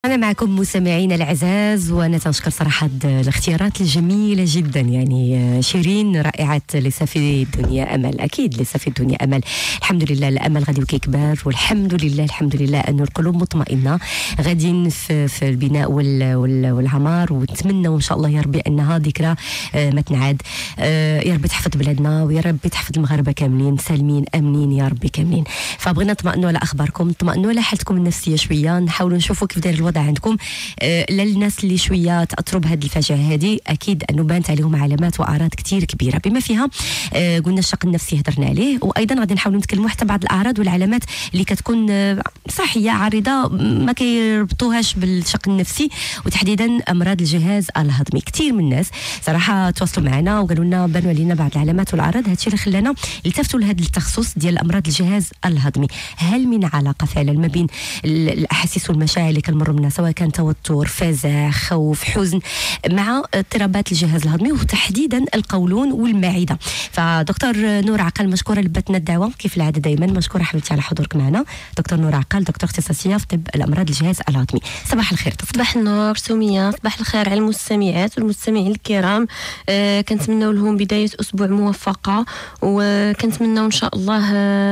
أنا معكم مستمعين الأعزاء، وأنا تنشكر صراحة الاختيارات الجميلة جدا. يعني شيرين رائعة. ليس في الدنيا أمل، أكيد ليس في الدنيا أمل. الحمد لله الأمل غادي كيكبر، والحمد لله أن القلوب مطمئنة غاديين في البناء والعمار، ونتمنى إن شاء الله يا ربي أنها ذكرى ما تنعاد. يا ربي تحفظ بلادنا، ويا ربي تحفظ المغاربة كاملين سالمين آمنين يا ربي كاملين. فبغينا نطمئنوا على أخباركم، نطمئنوا على حالتكم النفسية شوية، نحاولوا نشوفوا كيف داير الوضع عندكم. للناس اللي شويه تاثروا بهذه الفاجعه هذه، اكيد انه بانت عليهم علامات واعراض كثير كبيره، بما فيها قلنا الشق النفسي هضرنا عليه، وايضا غادي نحاولوا نتكلموا حتى بعض الاعراض والعلامات اللي كتكون صحيه عارضه ما كيربطوهاش بالشق النفسي، وتحديدا امراض الجهاز الهضمي. كثير من الناس صراحه تواصلوا معنا وقالوا لنا بانوا علينا بعض العلامات والاعراض. هادشي اللي خلانا التفتوا لهذا التخصص ديال امراض الجهاز الهضمي. هل من علاقه فعلا ما بين الاحاسيس والمشاعر اللي كنمروا منها، سواء كان توتر، فزع، خوف، حزن، مع اضطرابات الجهاز الهضمي وتحديدا القولون والمعده؟ فدكتور نور عقل مشكوره لبتنا الدعوه كيف العاده دائما، مشكوره حبيبتي على حضورك معنا. دكتور نور عقل، دكتور اختصاصيه في طب الامراض الجهاز الهضمي. صباح الخير دكتور. صباح النور سمية، صباح الخير على المستمعات والمستمعين الكرام. كنتمنوا لهم بدايه اسبوع موفقه، وكنتمنوا ان شاء الله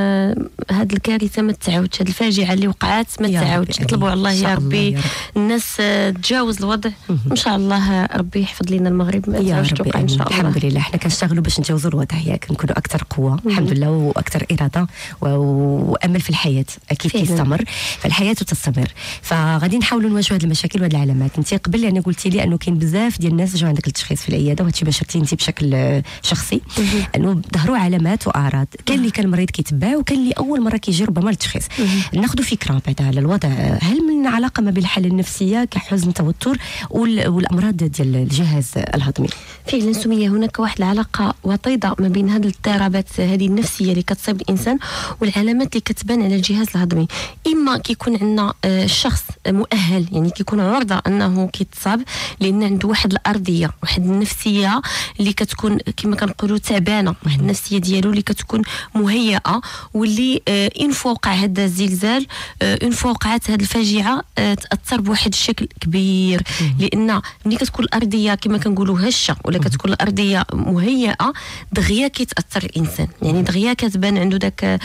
هذه الكارثه ما تعاودش، هذه الفاجعه اللي وقعت ما تعاودش. نطلبوا الله يا ربي الناس تجاوز الوضع ان شاء الله. ربي يحفظ لنا المغرب ما تعاودش توقع ان شاء الله. الحمد لله حنا كنشتغلوا باش نتجاوزوا الوضع، ياك نكونوا اكثر قوه الحمد لله، واكثر اراده وامل في الحياه. اكيد كيستمر، فالحياه تستمر. فغادي نحاولوا نواجهوا هذه المشاكل وهذه العلامات. انت قبل يعني قلتي لي انه كاين بزاف ديال الناس جاوا عندك التشخيص في العياده، وهادشي بشرتي انت بشكل شخصي انه ظهروا علامات واعراض. كاين اللي كان مريض كيتبع، وكاين اللي اول مره كيجي ربما التشخيص. ناخذوا فكره بعدا على الوضع. هل من علاقه ما بين الحاله النفسيه كحزن، توتر، والامراض ديال الجهاز الهضمي؟ فعلا سمية، هناك واحد العلاقه وطيده ما بين هذه الاضطرابات هذه النفسيه اللي كتصيب الانسان والعلامات اللي كتبان على الجهاز الهضمي. اما كيكون عندنا الشخص مؤهل، يعني كيكون عرضه انه كيتصاب لان عنده واحد الارضيه، واحد النفسيه اللي كتكون كما كنقولوا تعبانه، واحد النفسيه ديالو اللي كتكون مهيئه، واللي اون فوا وقع هذا الزلزال، اون فوا وقعت هذه الفاجعه، تاثر بواحد الشكل كبير. لان ملي كتكون الارضيه كما كنقولوا هشه، ولا كتكون الارضيه مهيئه، دغيا كيتاثر الانسان. يعني دغيا كتبان عنده داك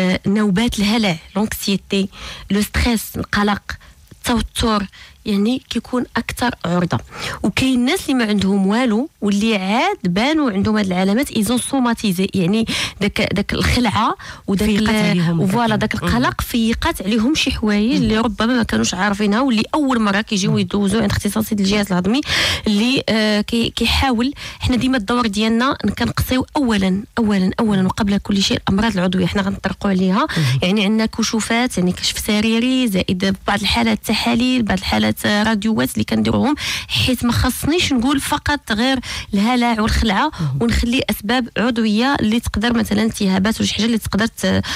نوبات الهلع، لونكسيتي، لو ستريس، القلق، التوتر، يعني كيكون اكثر عرضه. وكاين الناس اللي ما عندهم والو واللي عاد بانوا عندهم هذه العلامات، ايزون سوماتيزي، يعني داك الخلعه وداك فوالا داك القلق فيقات عليهم شي حوايج اللي ربما ما كانوش عارفينها، واللي اول مره كيجيو يدوزوا عند اختصاصي الجهاز الهضمي اللي كيحاول. حنا ديما الدور ديالنا كنقصيو اولا وقبل كل شيء الامراض العضويه، حنا غنطرقوا عليها. يعني عندنا كشوفات، يعني كشف سريري، زائد بعض الحالات تحاليل، بعض الحالات راديوات اللي كنديروهم، حيت ما خصنيش نقول فقط غير الهلع والخلعه ونخلي اسباب عضويه اللي تقدر مثلا التهابات ولا شي حاجه اللي تقدر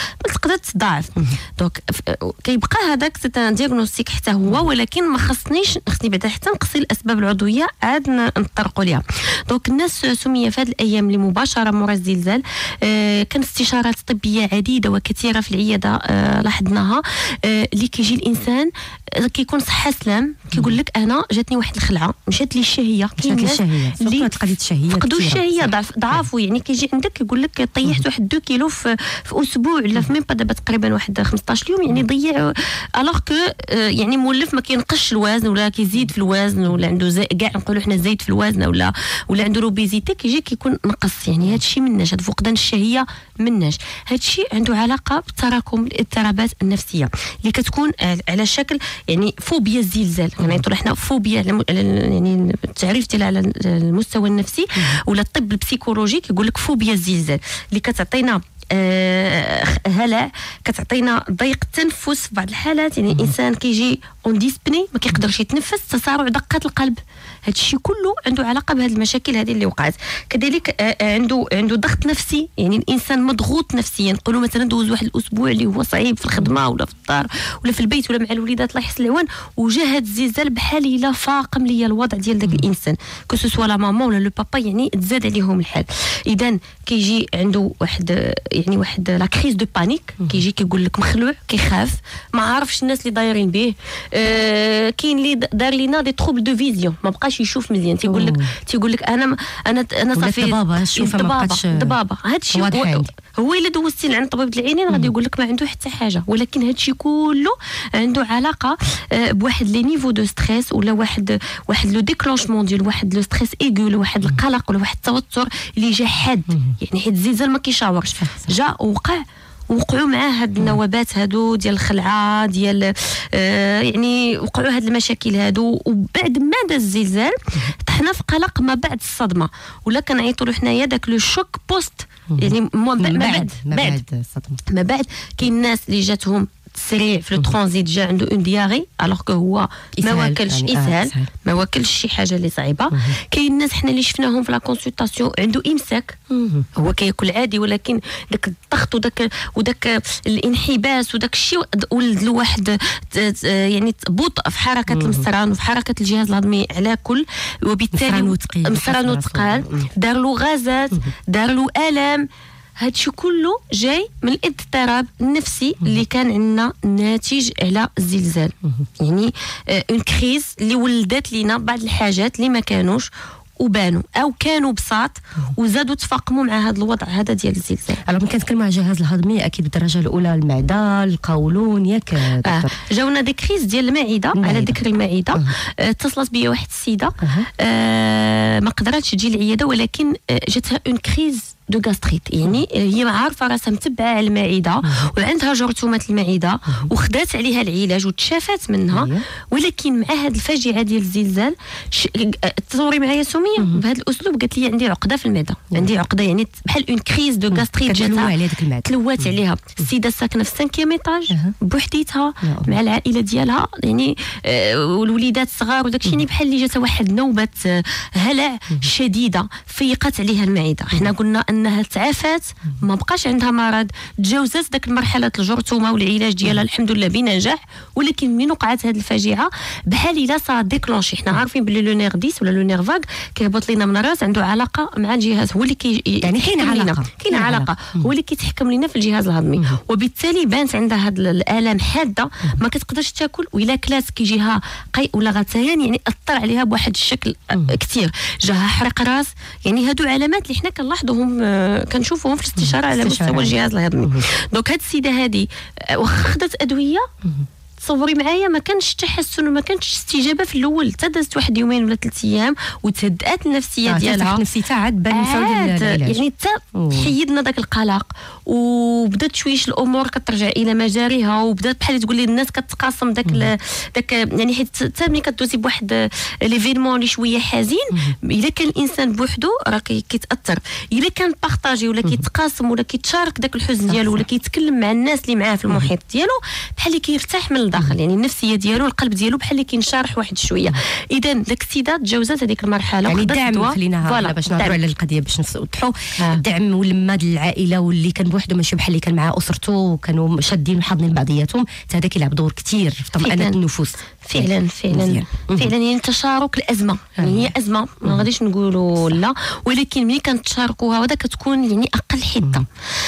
تضاعف. دونك كيبقى هذاك سيت دياغنوستيك حتى هو، ولكن ما خصني بعدا حتى نقصي الاسباب العضويه عاد نطرقوا ليها. دونك الناس سميه في هذه الايام اللي مباشره مورا الزلزال كان استشارات طبيه عديده وكثيره في العياده لاحظناها، اللي كيجي الانسان كيكون صحه سلام، كيقول لك انا جاتني واحد الخلعه، مشات لي الشهيه. كاين الناس اللي قضيه الشهيه فقدوا الشهيه، ضعفوا، يعني كيجي عندك يقول لك طيحت واحد 2 كيلو في اسبوع، ولا في ميم با دابا تقريبا واحد 15 يوم، يعني ضيع. الوغ كو يعني مولف ما كينقصش الوزن ولا كيزيد في الوزن، ولا عنده كاع نقولوا حنا زايد في الوزن، ولا عنده روبيزيتي، كيجي كيكون نقص. يعني هذا الشيء مناش، هذا فقدان الشهيه مناش. هذا الشيء عنده علاقه بتراكم الاضطرابات النفسيه اللي كتكون على شكل يعني فوبيا الزلزال. يعني احنا فوبيا يعني التعريف ديالها على المستوى النفسي ولا الطب البسيكولوجي كيقول لك فوبيا الزلزال، اللي كتعطينا هلع، كتعطينا ضيق التنفس في بعض الحالات. يعني الانسان كيجي اون ديسبني، ما كيقدرش يتنفس، تسارع دقات القلب. هذا الشيء كله عنده علاقه بهذه المشاكل هذه اللي وقعت. كذلك عنده ضغط نفسي، يعني الانسان مضغوط نفسيا. نقولوا مثلا دوز واحد الاسبوع اللي هو صعيب في الخدمه ولا في الدار ولا في البيت ولا مع الوليدات، الله يحسن العوان، وجا هذا الزلزال بحال الا فاقم ليا الوضع ديال داك الانسان، كو سوا لا ماما ولا لو بابا، يعني تزاد عليهم الحال. اذا كيجي عنده واحد لا كريز دو بانيك، كيجي كيقول لك مخلوع، كيخاف، ما عارفش الناس اللي دايرين به، كاين اللي دار لينا دي تروبل دو فيزيون ما بقاش يشوف مزيان تيقول لك انا صافي ضبابه هادشي هو الا دوزتي لعند طبيب العينين غادي يقول لك ما عنده حتى حاجه ولكن هادشي كله عنده علاقه بواحد لي نيفو دو ستريس ولا واحد لو ديكلونشمون ديال واحد لو ستريس ايغو ولا واحد القلق ولا واحد التوتر اللي جا حاد يعني حيت الزلزال ما كيشاورش جا وقعوا معاه هاد النوبات هادو ديال الخلعه ديال يعني وقعوا هاد المشاكل هادو وبعد ما داز الزلزال طحنا في قلق ما بعد الصدمه ولا كنعيطوا له حنايا داك لو شوك بوست يعني ما بعد كاين الناس اللي جاتهم سريع في الترانزيت جا عنده اون دياري الوغ كو هو ما واكلش يعني اسهال ما واكلش شي حاجه اللي صعيبه. كاين الناس حنا اللي شفناهم في لا كونسلطاسيون عنده امساك هو كياكل عادي ولكن داك الضغط وداك الانحباس وداك الشيء ولد له واحد يعني بطء في حركه المصران وفي حركه الجهاز الهضمي على كل وبالتالي مصران وثقال دار له غازات دار له الام. هادشي كله جاي من الاضطراب النفسي اللي كان عندنا ناتج على الزلزال يعني اون كريز اللي ولدت لينا بعض الحاجات اللي ما كانوش وبانوا او كانوا بساط وزادوا تفاقموا مع هذا الوضع هذا ديال الزلزال. alors ملي كنتكلموا على الجهاز الهضمي اكيد بالدرجه الاولى المعده القولون ياك جاونا دي كريز ديال المعده. على ذكر المعده اتصلت بيا واحد السيده ما قدراتش تجي العياده ولكن جاتها اون كريز دو غاستريت يعني هي عارفه راسها متبعه على المعده وعندها جرثومه المعده وخدات عليها العلاج وتشافات منها ولكن مع هذه الفاجعه ديال الزلزال تصوري معايا سميه بهذا الاسلوب قالت لي عندي عقده في المعده عندي عقده يعني بحال اون كريز دو غاستريت جاتها تلوات عليها. السيده ساكنه في 5 ايطاج بوحديتها مع العائله ديالها يعني والوليدات الصغار وداك الشيء بحال اللي جاتها واحد نوبه هلع شديده فيقت عليها المعده. حنا قلنا انها تعافات ما بقاش عندها مرض تجاوزت داك مرحله الجرثومه والعلاج ديالها الحمد لله بنجاح ولكن من وقعت هذه الفاجعه بحال الا صار ديكلونشي. حنا عارفين بلي لو نير 10 ولا لو نير فاغ كيهبط لينا من الراس عنده علاقه مع الجهاز هو اللي يعني كاين علاقه هو اللي كيتحكم لينا في الجهاز الهضمي وبالتالي بانت عندها هذه الالام حاده ما كتقدرش تاكل وإلا كلات كيجيها قيء ولا غثيان يعني اثر عليها بواحد الشكل كثير جاها حرق راس يعني هادو علامات اللي حنا كنلاحظوهم كنشوفوهم في الاستشاره على مستوى الجهاز الهضمي. دونك هاد السيده هذه واخا خدات ادويه تصوري معايا ما كانش تحسن وما كانش استجابه في الاول حتى دازت واحد يومين ولا 3 ايام وتهدات النفسيه ديالها نفسيتها عاد بان يعني حتى حيدنا داك القلق وبدات شويش الامور كترجع الى مجاريها وبدات بحال تقول لي الناس كتقاسم داك يعني حيت حتى ملي كدوزي بواحد ليفينمون اللي شويه حزين الا كان الانسان بوحدو راه كيتاثر الا كان بارطاجي ولا كيتقاسم ولا كيتشارك داك الحزن ديالو ولا كيتكلم مع الناس اللي معاه في المحيط ديالو بحال اللي كيرتاح من الداخل يعني النفسيه ديالو القلب ديالو بحال اللي كينشرح واحد شويه. اذا داك السيده تجاوزات هذيك المرحله يعني الدعم خليناها باش نهضروا على القضيه باش نوضحوا الدعم واللمه ديال العائله واللي كان بوحده ماشي بحال اللي كان مع اسرته وكانوا شادين وحاضنين بعضياتهم حتى هذا كيلعب دور كثير في طمانينه النفوس. فعلا يعني تشارك الازمه يعني هي ازمه ما غاديش نقولوا لا ولكن ملي كنتشاركوها وهذا كتكون يعني اقل حده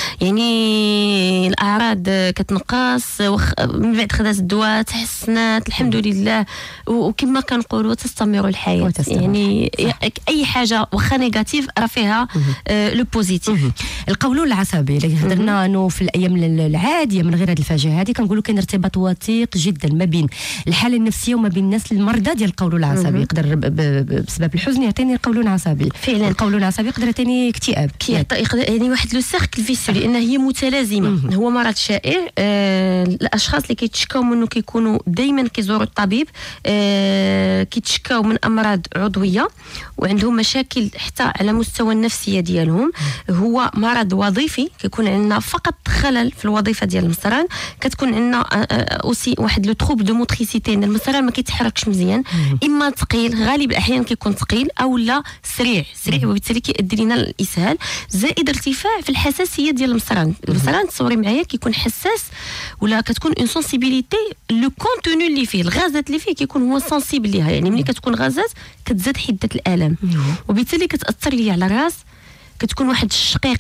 يعني الاعراض كتنقص من بعد خدات الدواء تحسنات الحمد لله وكما كنقولوا تستمر الحياه يعني اي حاجه واخا نيجاتيف راه فيها لو بوزيتيف. القولون العصبي اللي هضرنا انه في الايام العاديه من غير هذه الفاجعه هذه كنقولوا كاين ارتباط وثيق جدا ما بين الحاله النفسيه وما بين الناس المرضى ديال القولون العصبي يقدر بسبب الحزن يعطيني القولون العصبي فعلا القولون العصبي يقدر يعطيني اكتئاب يعني واحد لو سيركل فيسيو لان هي متلازمه. هو مرض شائع الاشخاص اللي كيتشكاو منه كيكونوا دائما كيزوروا الطبيب كيتشكاو من امراض عضويه وعندهم مشاكل حتى على مستوى النفسيه ديالهم. هو مرض وظيفي كيكون عندنا فقط خلل في الوظيفه ديال المصران كتكون عندنا اوسي واحد لو تروب دو موتريسيتي المصران ما كيتحركش مزيان اما ثقيل غالب الاحيان كيكون ثقيل او لا سريع وبالتالي كيؤدي لنا الاسهال زائد ارتفاع في الحساسيه ديال المصران. المصران تصوري معايا كيكون حساس ولا كتكون اون سونسيبيليتي لو كونتوني اللي فيه الغازات اللي فيه كيكون هو سونسيبل ليها يعني ملي كتكون غازات كتزاد حده الالام وبالتالي كتاثر ليا على الراس كتكون واحد الشقيقه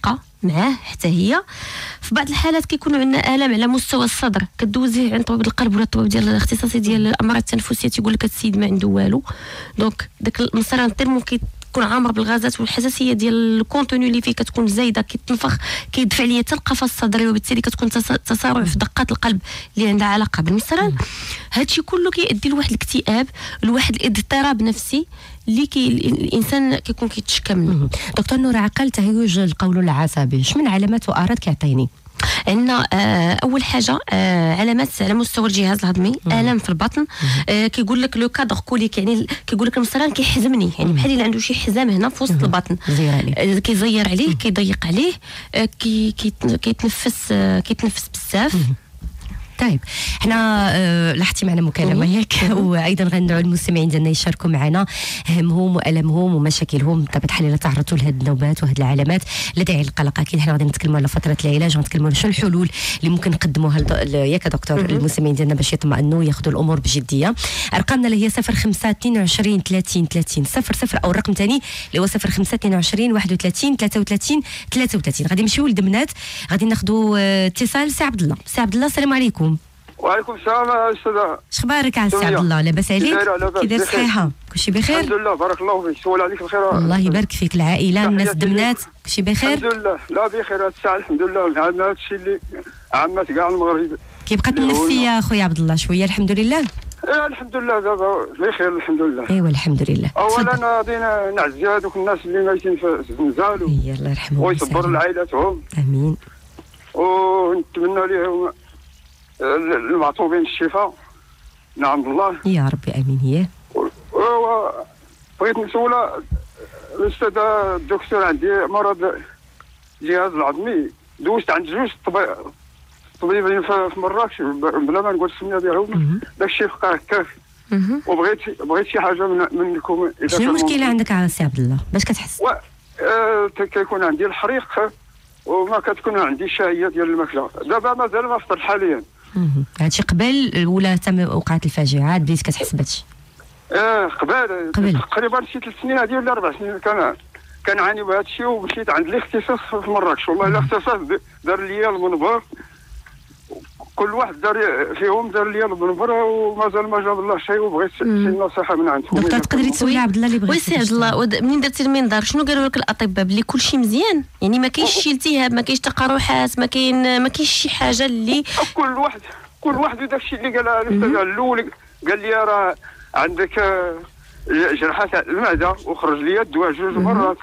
معاه حتى هي. في بعض الحالات كيكونوا عندنا الام على مستوى الصدر، كدوزيه عند طبيب القلب ولا الطبيب ديال الاختصاصي ديال الامراض التنفسيه تيقول لك السيد ما عنده والو. دونك داك المصران تيرمو كيكون عامر بالغازات، والحساسيه ديال الكونتوني اللي فيه كتكون زايده، كيتنفخ كيدفع ليا حتى القفص الصدري، وبالتالي كتكون تسارع في دقات القلب اللي عندها علاقه بالمصران. هادشي كله كيؤدي لواحد الاكتئاب، لواحد الاضطراب نفسي اللي الانسان كيكون كيتشكى منه. دكتور نورة، عقل تهيج القولون العصبي، شمن علامات واعراض كيعطيني؟ عندنا اول حاجه علامات على مستوى الجهاز الهضمي، الام في البطن، كيقول لك لو كادر كوليك، يعني كيقول لك المصران كيحزمني، يعني بحال الا عنده شي حزام هنا في وسط البطن، كيزير عليه كيضيق عليه، كيتنفس بزاف. طيب احنا لاحظتي معنا مكالمه ياك، وايضا غندعوا المستمعين ديالنا يشاركوا معنا همهم والمهم ومشاكلهم بطبيعه الحال الا تعرضوا لهاد النوبات وهاد العلامات. لا داعي للقلق، اكيد حنا غادي نتكلموا على فتره العلاج ونتكلموا على شنو الحلول اللي ممكن نقدموها ياك دكتور المستمعين ديالنا باش يطمئنوا ياخذوا الامور بجديه. ارقامنا اللي هي 05 22 30 30 00 او الرقم الثاني اللي هو 05 22 31 33 33. غادي نمشيو للدمنات، غادي ناخذوا اتصال. سي عبد الله. سي عبد الله السلام عليكم. وعليكم السلام استاذ. شخبارك سي عبد الله؟ لاباس عليك؟ كي داير صحيحه؟ كلشي بخير؟ الحمد لله بارك الله فيك. سول عليك بخير. الله يبارك فيك. العائله الناس الدمنات كلشي بخير؟ الحمد لله. لا بخير هاد الساعه الحمد لله. عندنا هاد الشيء اللي عامات كاع المغرب. كي بقات النفسيه خويا عبد الله شويه؟ الحمد لله. الحمد لله دابا بخير الحمد لله. ايوا الحمد لله. اولا غادي نعزي هذوك الناس اللي ميتين في الزنزال الله يرحمهم ويصبر لعائلاتهم. امين. ونتمنى لهم المعطوبين الشفاء. نعم الله يا ربي امين. هي بغيت نسول الاستاذ الدكتور، عندي مرض الجهاز العظمي، دوزت عند جوج طبيبين في مراكش بلا ما نقول السميه ديالهم، داكشي بقى هكاك. وبغيت شي حاجه منكم. شنو المشكله عندك سي عبد الله؟ باش كتحس؟ كيكون عندي الحريق وما كتكون عندي الشهيه ديال الماكله. دابا مازال ما فطر حاليا. هادشي قبل ولا تم وقعت الفاجعه عاد بديت كتحس بهادشي؟ قبل تقريبا شي 3 سنين هذه ولا 4 سنين كنعاني بهذا الشيء، ومشيت عند الاختصاص في مراكش. والله الاختصاص دار لي المنبر، كل واحد دار لي المنبر ومازال ما جاب الله شيء، وبغيت شي نصيحه من عندكم. دكتور تقدري تسولي عبد الله اللي بغيتي؟ وي سي عبد الله، منين درتي المنظار شنو قالوا لك الاطباء؟ بلي كلشي مزيان، يعني ما كاينش شي التهاب، ما كاينش تقرحات، ما كاينش شي حاجه اللي كل واحد داكشي اللي قالها الاستاذ الاول. قال لي راه عندك جرحات المعده، وخرج لي الدواء 2 مرات.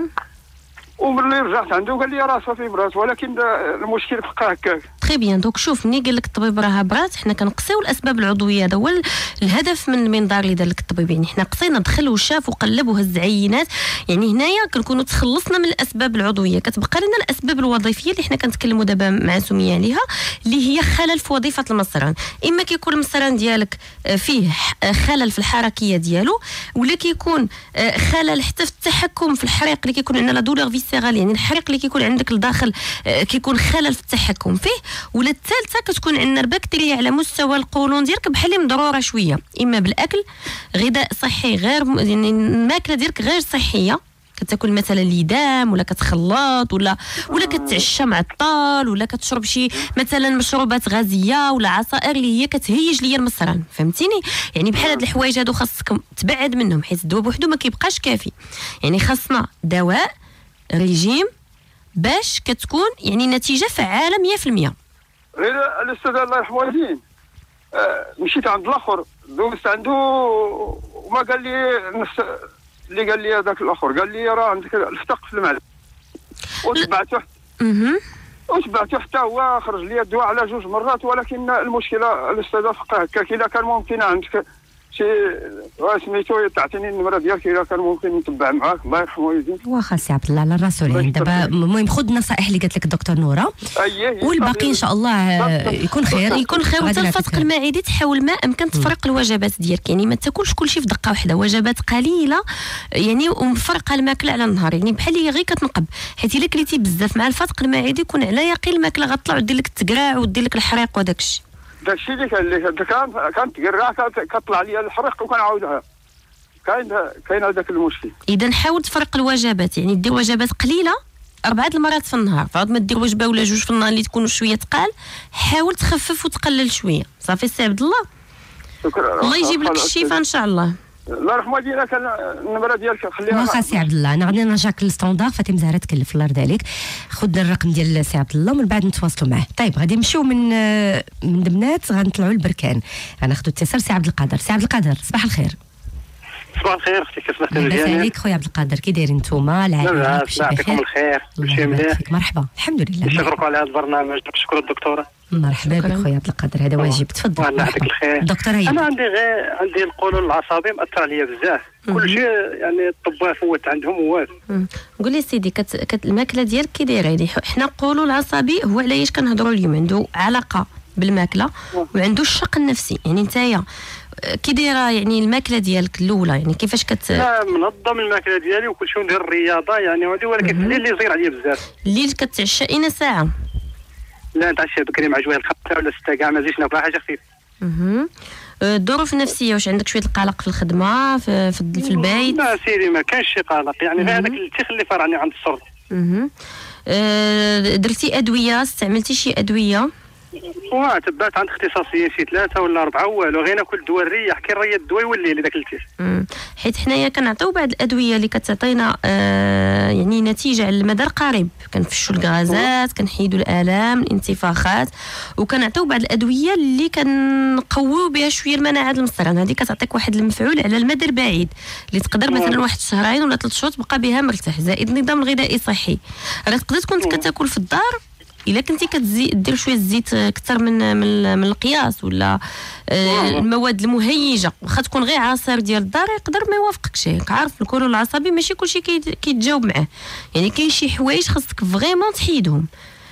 وملي رجعت عنده قال لي راه صافي برات، ولكن المشكل بقى هكاك. تري بيان. دونك شوف، ملي قال لك الطبيب راها برات، حنا كنقصيو الاسباب العضويه. هذا هو الهدف من المنظار اللي دار لك الطبيب. يعني حنا قصينا دخل وشاف وقلب وهز عينات، يعني هنايا كنكونوا تخلصنا من الاسباب العضويه. كتبقى لنا الاسباب الوظيفيه اللي حنا كنتكلموا دابا مع سميه عليها، اللي هي خلل في وظيفه المصران. اما كيكون المصران ديالك فيه خلل في الحركيه ديالو، ولا كيكون خلل حتى في التحكم في الحريق اللي كيكون عندنا لا دولور فيسيرال، يعني الحريق اللي كيكون عندك لداخل كيكون خلل في التحكم فيه. ولا الثالثه كتكون عندنا البكتيريا على مستوى القولون ديالك بحال اللي مضروره شويه، اما بالاكل غذاء صحي غير، يعني الماكله ديالك غير صحيه، كتاكل مثلا ليدام ولا كتخلط ولا كتعشى معطل، ولا كتشرب شي مثلا مشروبات غازيه ولا عصائر اللي هي كتهيج ليا المصران. فهمتيني؟ يعني بحال هاد الحوايج هادو خاصكم تبعد منهم، حيت الدواء بوحدو ما كيبقاش كافي. يعني خاصنا دواء ريجيم باش كتكون يعني نتيجه فعاله 100%. الاستاذ الله يرحمه الدين، مشيت عند الاخر دوزت عنده وما قال لي نفس اللي قال لي هذاك الاخر. قال لي راه عندك الفتق في المعده، وتبعته حتى هو خرج لي الدواء على 2 مرات. ولكن المشكله الاستاذ فقه هكاك، الا كان ممكن عندك شي سميتو تعطيني النمره ديالك، الا كان ممكن نتبع معاك. الله يرحمه ويزيد. واخا سي عبد الله على الرسول. يعني دابا المهم خذ النصائح اللي قالت لك الدكتور نوره، والباقي ان شاء الله يكون خير. وحتى الفتق المعدي تحاول ما امكن تفرق الوجبات ديالك، يعني ما تاكلش كلشي في دقه واحده، وجبات قليله يعني، ومفرقه الماكله على النهار، يعني بحال هي غير كتنقب. حيت الا كليتي بزاف مع الفتق المعدي يكون على يقين الماكله غطلع ودير لك التقراع ودير لك الحريق وداك الشيء. داكشي اللي كانت تقرا كطلع لي الحرق وكنعاودها. كاين هذاك المشكل. اذا حاول تفرق الوجبات، يعني دير وجبات قليله 4 المرات في النهار، فعاد ما دير وجبه ولا جوج في النهار اللي تكونوا شويه ثقال، حاول تخفف وتقلل شويه. صافي سي عبد الله، شكرا. الله يجيب لك الشفاء ان شاء الله. الله يرحمها ديالك النمره ديالك خليها. واخا سي عبد الله، انا غادي نرجعك للستوندار. فاطمه زهره تكلف الله يرضي عليك، خذ الرقم ديال سي عبد الله ومن بعد نتواصلوا معاه. طيب غادي نمشيو من دمنات غنطلعوا للبركان، غناخذوا اتصال سي عبد القادر. سي عبد القادر صباح الخير. صباح الخير اختي، كيف صباحك لاباس عليك خويا عبد القادر؟ كي دايرين نتوما العائله؟ يعطيكم الخير، كلشي مليح. مرحبا الحمد لله. نشكركم على هذا البرنامج، نشكر الدكتوره. مرحبا بك خويا عبد القادر، هذا واجب. تفضل. الله يعطيك الخير. دكتوره هي انا عندي القولون العصبي مأثر عليا بزاف، كل شيء يعني الطباء فوت عندهم ووات. قول لي سيدي، الماكله ديالك كي دايره؟ يعني حنا القولون العصبي هو علاش كنهضروا اليوم، عنده علاقه بالماكله وعنده الشق النفسي. يعني نتايا كي دايره يعني الماكله ديالك الاولى، يعني كيفاش لا منظم الماكله ديالي وكل شيء، ندير الرياضه يعني ودي، ولكن الليل اللي يصير عليا بزاف. الليل كتعشى اين ساعه؟ لا نتعشى بكري مع جويه 5 ولا 6 كاع، ما زيدش ناكل حاجه خفيفه. الظروف النفسيه، واش عندك شويه القلق في الخدمه في البيت؟ لا سيدي ما كانش شي قلق، يعني غير هذاك التيخ اللي فرعني عند الصرد. درتي ادويه؟ استعملتي شي ادويه؟ تبعت عند اختصاصيين شي 3 ولا 4 والو، غير ناكل دواء الريح كي نريد الدواء يولي لي داك التيخ. حيت حنايا كنعطيو بعض الادويه اللي كتعطينا يعني نتيجه على المدى القريب، كنفشوا الغازات، كنحيدوا الالام، الانتفاخات، وكنعطيو بعض الادويه اللي كنقويو بها شويه المناعه المصران. هذه كتعطيك واحد المفعول على المدى البعيد اللي تقدر مثلا واحد شهرين ولا 3 شهور تبقى بها مرتاح. زائد النظام الغذائي صحي، راه تقدر تكون كتاكل في الدار، الا كنتي كتزيد دير شويه الزيت اكثر من القياس، ولا المواد المهيجه، واخا تكون غير عصير ديال الدار يقدر ما يوافقكش. عارف الكولون العصبي ماشي كلشي كيتجاوب معاه، يعني كاين شي حوايج خاصك فريمون تحيدهم.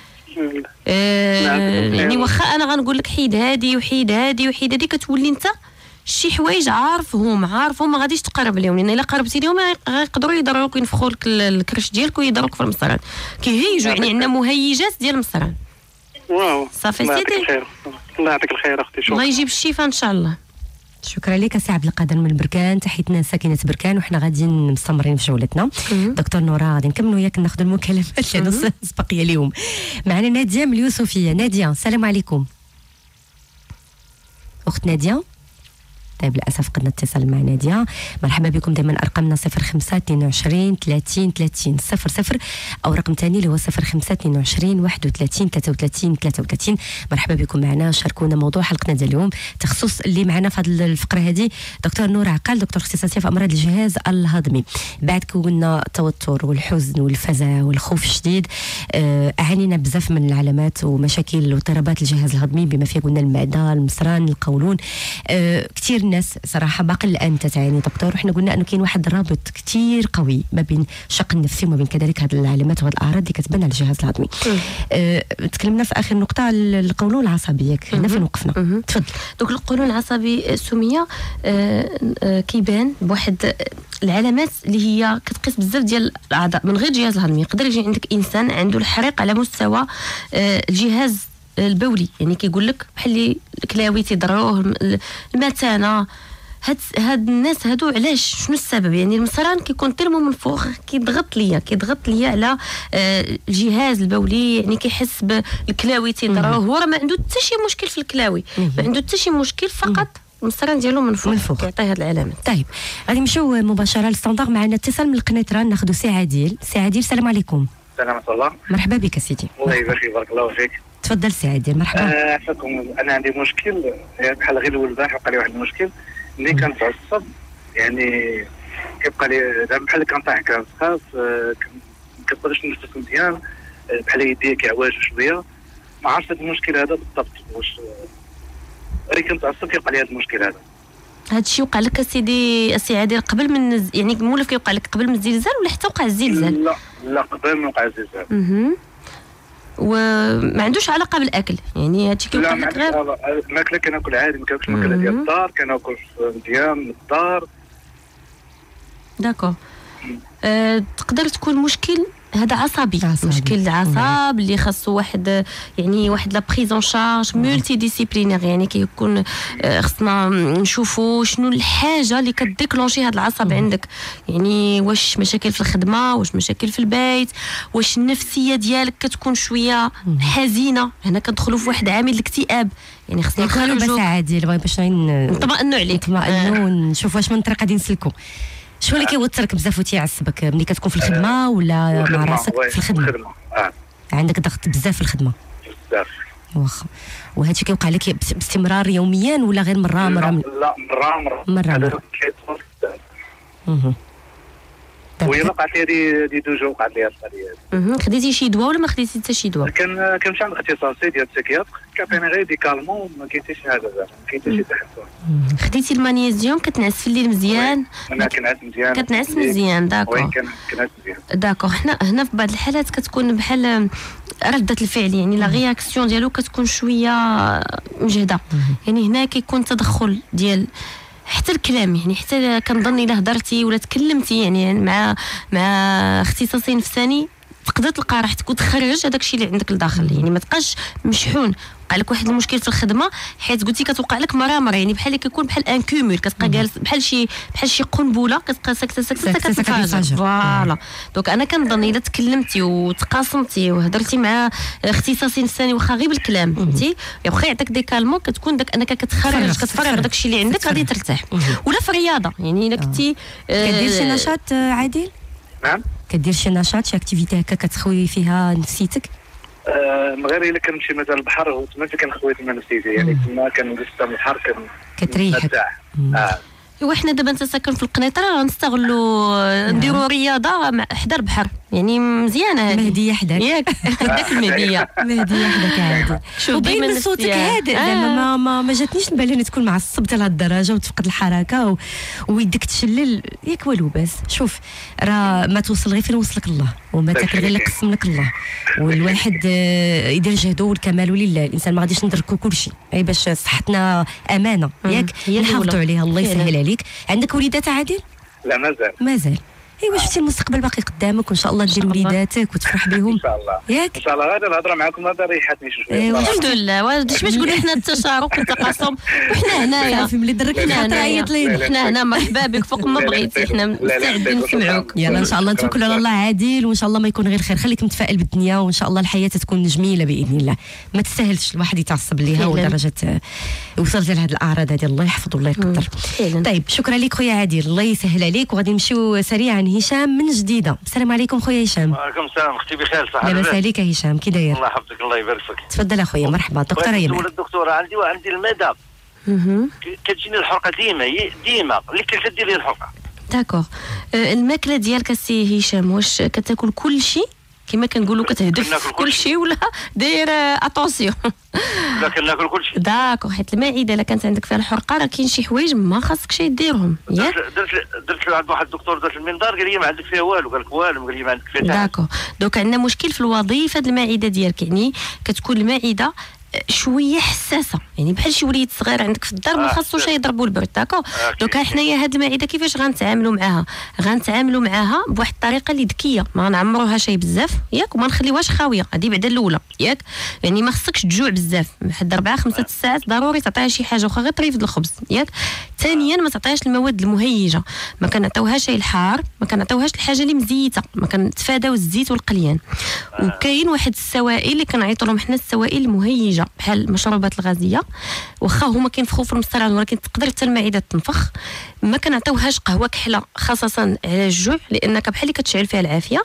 يعني واخا انا غنقول لك حيد هادي وحيد هادي وحيد هادي، كتولي انت شي حوايج عارفهم ما غاديش تقرب لهم، لان الا قربتي لهم غيقدروا يضروك وينفخوا لك الكرش ديالك ويضروك في المصران، كيهيجوا. يعني عندنا مهيجات ديال المصران. واو صافي سيدي، الله يعطيك الخير اختي، شكرا. الله يجيب الشفاء ان شاء الله. شكرا لك سي عبد القادر من بركان، تحيتنا ساكنه بركان، وحنا غاديين مستمرين في جولتنا. دكتور نورا غادي نكملوا وياك ناخذ المكالمات لانه سبقيه اليوم. معنا ناديه من اليوسفيه. ناديه السلام عليكم. اخت ناديه. طيب للاسف قد نتصل مع ناديه. مرحبا بكم، دائما ارقامنا 05 22 30 30 00 او رقم ثاني اللي هو 05 22 31 33 33. مرحبا بكم معنا، شاركونا موضوع حلقتنا ديال اليوم. تخصص اللي معنا في هذه الفقره هذه دكتور نور عقال، دكتور اختصاصيه في امراض الجهاز الهضمي. بعد كونا التوتر والحزن والفزع والخوف الشديد، عانينا بزاف من العلامات ومشاكل واضطرابات الجهاز الهضمي بما فيه قلنا المعده، المصران، القولون. كثير الناس صراحه باقي الان تتعاني دكتور، وحنا قلنا انه كاين واحد الرابط كثير قوي ما بين الشق النفسي وما بين كذلك هذه العلامات وهذه الاعراض اللي كتبان على الجهاز الهضمي. تكلمنا في اخر نقطه على القولون العصبي، هنا فين وقفنا؟ تفضل. دوك القولون العصبي سميه كيبان بواحد العلامات اللي هي كتقيس بزاف ديال الاعضاء من غير الجهاز الهضمي. يقدر يجي عندك انسان عنده الحريق على مستوى الجهاز البولي، يعني كيقول لك بحال اللي الكلاوي تيضروه، المثانه. هاد الناس هادو علاش؟ شنو السبب؟ يعني المصران كيكون تيرمو منفوخ، كيضغط ليا على الجهاز البولي، يعني كيحس بالكلاوي تيضروه. هو راه ما عنده حتى شي مشكل في الكلاوي، ما عنده حتى شي مشكل، فقط المصران ديالو منفوخ كيعطي هاد العلامات. طيب غادي نمشيو مباشره للستاندار. معنا اتصال من القنيطره، ناخذوا سي عادل. سي عادل السلام عليكم. السلام ورحمه الله. مرحبا بك سيدي. الله يبارك فيك، بارك الله فيك. تفضل سي عادل. مرحبا. عفاكم، انا عندي مشكل بحال غير البارح وقع لي واحد المشكل ملي كنتعصب، يعني كيبقى لي بحال كنطيح كنسخاف، كنقدرش نتنفس مزيان، بحال يدي كيعواج شويه. ما عرفتش هذا المشكل هذا بالضبط واش غير كنتعصب كيبقى لي هذا المشكل هذا. هذا الشيء وقع لك سيدي السي عادل قبل من يعني مولف كيوقع لك قبل من الزلزال ولا حتى وقع الزلزال؟ لا قبل ما وقع الزلزال. وما عندوش علاقه بالاكل، يعني هادشي كيوقع لك غير الماكله كناكل عادي، ما كناكلش الماكله ديال الدار، كناكل مزيان من الدار. داكور. تقدر تكون مشكل هذا عصبي. مشكل العصب اللي خاصو واحد يعني واحد لا بريزون شارج مولتي ديسيبلينير، يعني كيكون خصنا نشوفوا شنو الحاجه اللي كديكلونشي هذا العصب عندك. يعني واش مشاكل في الخدمه، واش مشاكل في البيت، واش النفسيه ديالك كتكون شويه حزينه. هنا كندخلوا في واحد عامل الاكتئاب، يعني خصنا نخرجوا بس عادي باش نطمئنوا عليك ونشوف واش من طريقه غادي نسلكوا. شو اللي كيوترك بزاف وتيعصبك ملي كتكون في الخدمه ولا مع راسك في الخدمه؟ عندك ضغط بزاف في الخدمه بزاف. واخا وهادشي كيوقع لك باستمرار يوميا ولا غير مره؟ لا مره. وهي وقعت لي دي دوجو وقعت لي القضيه. خديتي شي دواء ولا ما خديتي حتى شي دواء؟ كنمشي عند اختصاصي ديال السيكياتر كيعطيني غير ديكالمون، ما كاين حتى شي حاجه زعما، ما كاين حتى شي تحسن. خديتي المغنيسيوم كتنعس في الليل مزيان؟ انا كنعس مزيان. كتنعس مزيان داكور. وي كنعس مزيان داكور. هنا في بعض الحالات كتكون بحال ردة الفعل، يعني لا رياكسيون ديالو كتكون شويه مجهده. يعني هنا كيكون تدخل ديال حتى الكلام، يعني حتى كنظن الا هضرتي ولا تكلمتي يعني مع اختصاصي نفساني تقدر تلقى راحتك وتخرج هذاك الشيء اللي عندك لداخل. يعني ما تبقاش مشحون. وقع لك واحد المشكل في الخدمه حيت قلتي كتوقع لك مرامر، يعني بحال كيكون بحال ان كومول، كتبقى جالس بحال شي قنبله كتبقى ساكته كتنفجر. فوالا دونك انا كنظن الا تكلمتي وتقاسمتي وهضرتي مع اختصاصي نفساني واخا غير بالكلام فهمتي، واخا يعطيك دي كالمون كتكون داك انك كتفرغ داك الشيء اللي عندك غادي ترتاح. ولا في الرياضه يعني الا كنتي كدير شي نشاط عادل؟ نعم كدير شي نشاط شي اكتيفيتي هكا كتخوي فيها نفسيتك؟ غير الا كنمشي مثلا البحر وتما كنخوي تما نفسيتي، يعني تما كنجلس تما البحر كتريحك. ايوا حنا دابا انت ساكن في القنيطره نستغلوا نديروا رياضه حدا البحر، يعني مزيانه هذه. مهديه حداك ياك هذاك المهديه حداك عادي. وبين من صوتك هادئ زعما ما جاتنيش البال ان تكون معصب حتى لهاد الدرجه وتفقد الحركه ويدك تشلل ياك والو. بس شوف راه ما توصل غير فين وصلك الله، وما تاكل غير اللي قسم لك الله. والواحد يدير جهده والكمال لله. الانسان ما غاديش ندركو كلشي غير باش صحتنا امانه ياك نحافظوا عليها. الله يسهل عليك. عندك وليدات عادل؟ لا مازال. ايوا شفتي المستقبل باقي قدامك وان شاء الله دير وليداتك وتفرح بهم ان شاء الله. ياك ان شاء الله. هذا الهضره معكم هذا ريحتني شويه. الحمد لله. واش باش تقولوا حنا التشارك والتقاسم وحنا هنايا صافي ملي درك الخاطر عيط لينا. حنا هنا مرحبا بك فوق ما بغيتي، حنا مستعدين نسمعوك. يلا ان شاء الله نتوكلوا على الله عادل وان شاء الله ما يكون غير خير. خليك متفائل بالدنيا وان شاء الله الحياه تكون جميله باذن الله. ما تستاهلش الواحد يتعصب ليها ودرجه وصلت لهاد الاعراض هذه. الله يحفظه الله يقدر. طيب شكرا لك خويا عادل، الله يسهل عليك. وغادي نمشيو سريعا هشام من جديده. السلام عليكم خويا هشام. وعليكم السلام. اختي بخير صحه؟ لاباس عليك يا هشام، كي داير؟ الله يحفظك الله يبارك فيك. تفضل اخويا. مرحبا دكتوره يمن. الدكتوره عندي المعده كتجيني الحرقه ديما اللي كدير لي الحرقه. داكور. الماكله ديالك السي هشام واش كتاكل كل شيء كما كنقولوا كتهدف كل شيء ولا داير اتونسيون؟ لا كناكل كل شيء. داكور. حيت المعده الا كانت عندك فيها الحرقه راه كاين شي حوايج ما خاصكش ديرهم ياك. درت عند واحد الدكتور درت المنظار قال لي ما عندك فيها والو، قال لك والو، قال لي ما عندك فيها. داكور. دوك عندنا مشكل في الوظيفه ديال المعده ديالك، يعني كتكون المعده شويه حساسه، يعني بحال شي وليد صغير عندك في الدار ما خاصوش يضربوا البرد. داكو. دوكا حنايا هاد المعده كيفاش غنتعاملوا معاها بواحد الطريقه اللي ذكيه، ما نعمروها شي بزاف ياك وما نخليوهاش خاويه. هذه بعدا الاولى ياك، يعني ما خصكش تجوع بزاف، حد 4-5 ساعات ضروري تعطيها شي حاجه واخا غير طريف الخبز ياك. ثانيا ما تعطيهاش المواد المهيجه، ما كنعطيوهاش شي الحار، ما كنعطيوهاش الحاجه اللي مزيته، ما كنتفاداو الزيت والقليان. وكاين واحد السوائل اللي كنعيطوا لهم حنا السوائل المهيجه بحال المشروبات الغازيه، واخا هما كينفخوا في المستران ولكن تقدر حتى المعده تنفخ. ما كنعطيوهاش قهوه كحله خاصه على الجوع لانك بحال اللي كتشعل فيها العافيه.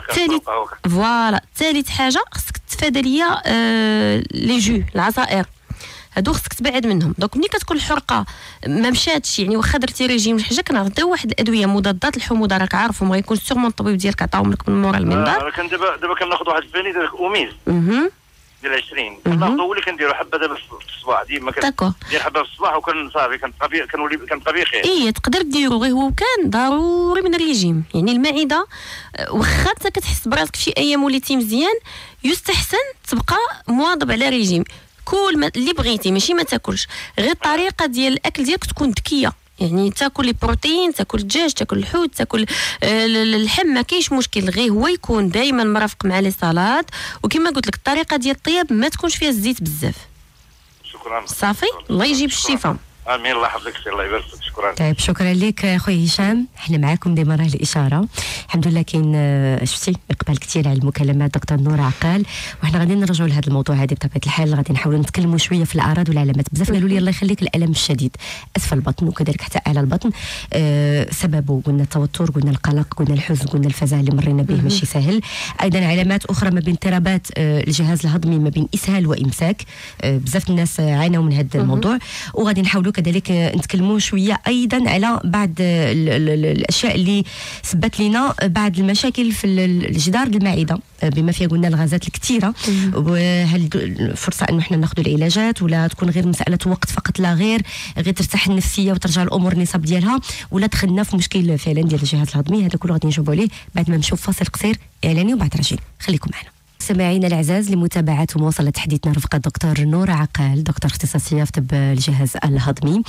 ثالث حاجه خصك تتفادى ليا لي جو العصائر هادو خصك تبعد منهم. دونك ملي كتكون الحرقه ما مشاتش يعني واخا درتي ريجيم شي حاجه كنعطيو واحد الادويه مضادات الحموضه، راك عارفهم ما يكون سيغمون الطبيب ديالك عطاهم لك من مورا المنظار. كان دابا كناخذ واحد الفاني ديال اوميز ديال 20 كناخذ هو اللي كنديرو حبه دابا في الصباح ديما كندير حبه في الصباح وكان صافي كنبقى بخير. تقدر ديرو غير هو كان ضروري من الريجيم. يعني المعده واخا انت كتحس براسك في ايام وليتي مزيان يستحسن تبقى مواظب على ريجيم. كل اللي بغيتي ماشي ما تاكلش، غير الطريقه ديال الاكل ديالك تكون ذكيه. يعني تاكل لي بروتين، تاكل الدجاج، تاكل الحوت، تاكل اللحم، ما كاينش مشكل، غير هو يكون دائما مرافق مع لي سلطات، وكما قلت لك الطريقه ديال الطياب ما تكونش فيها الزيت بزاف. شكرا صافي، الله يجيب الشفاء. امين، الله يحفظك سي، الله يبارك فيك. شكرا. طيب شكرا لك اخوي هشام، احنا معاكم ديما راه الاشاره. الحمد لله كاين شفتي اقبال كثير على المكالمات دكتور نورة عقال، وحنا غادي نرجعوا لهذا الموضوع هذه بطبيعه الحال، غادي نحاولوا نتكلموا شويه في الاعراض والعلامات. بزاف قالوا لي الله يخليك الالم الشديد اسفل البطن وكذلك حتى اعلى البطن، سببه قلنا التوتر، قلنا القلق، قلنا الحزن، قلنا الفزع اللي مرينا به ماشي سهل. ايضا علامات اخرى ما بين اضطرابات الجهاز الهضمي، ما بين اسهال وامساك، بزاف الناس عانوا من هذا الموضوع. وغادي نحاولوا كذلك نتكلموا شويه ايضا على بعض الاشياء اللي سبت لنا بعض المشاكل في الجدار المعده، بما فيها قلنا الغازات الكثيره، وهل فرصه انه احنا ناخذوا العلاجات، ولا تكون غير مساله وقت فقط لا غير ترتاح النفسيه وترجع الامور النصاب ديالها، ولا دخلنا في مشكل فعلا ديال الجهاز الهضمي. هذا كله غادي نجاوبوا عليه بعد ما نشوف فاصل قصير اعلاني وبعد راجعين. خليكم معنا سماعينا الاعزاز لمتابعه ومواصله حديثنا رفقه دكتور نورة عقال، دكتور اختصاصيه في طب الجهاز الهضمي.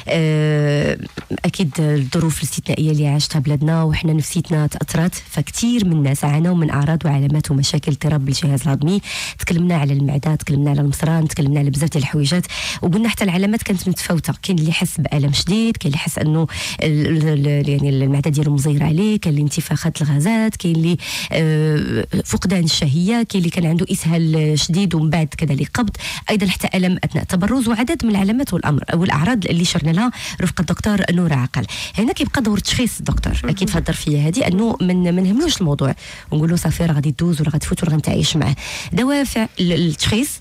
اكيد الظروف الاستثنائيه اللي عاشتها بلادنا وحنا نفسيتنا تاثرت، فكتير من الناس عانوا من اعراض وعلامات ومشاكل اضطراب بالجهاز الهضمي. تكلمنا على المعده، تكلمنا على المصران، تكلمنا على بزاف ديال الحويجات، وقلنا حتى العلامات كانت متفاوته. كاين اللي حس بالم شديد، كاين اللي حس انه يعني المعده ديالو مزيره عليه، كاين اللي انتفاخات الغازات، كاين اللي فقدان الشهيه، كاين اللي كان عنده اسهال شديد ومن بعد كذلك قبض، ايضا حتى الم اثناء التبرز، وعدد من العلامات والاعراض اللي شرنا لها رفقه الدكتور نورة عقال. هنا كيبقى دور التشخيص الدكتور، اكيد في الظرفيه هذه انه ما نهملوش الموضوع ونقولوا صافي راه غادي تدوز ولا غتفوت ولا غنتعايش معاه. دوافع التشخيص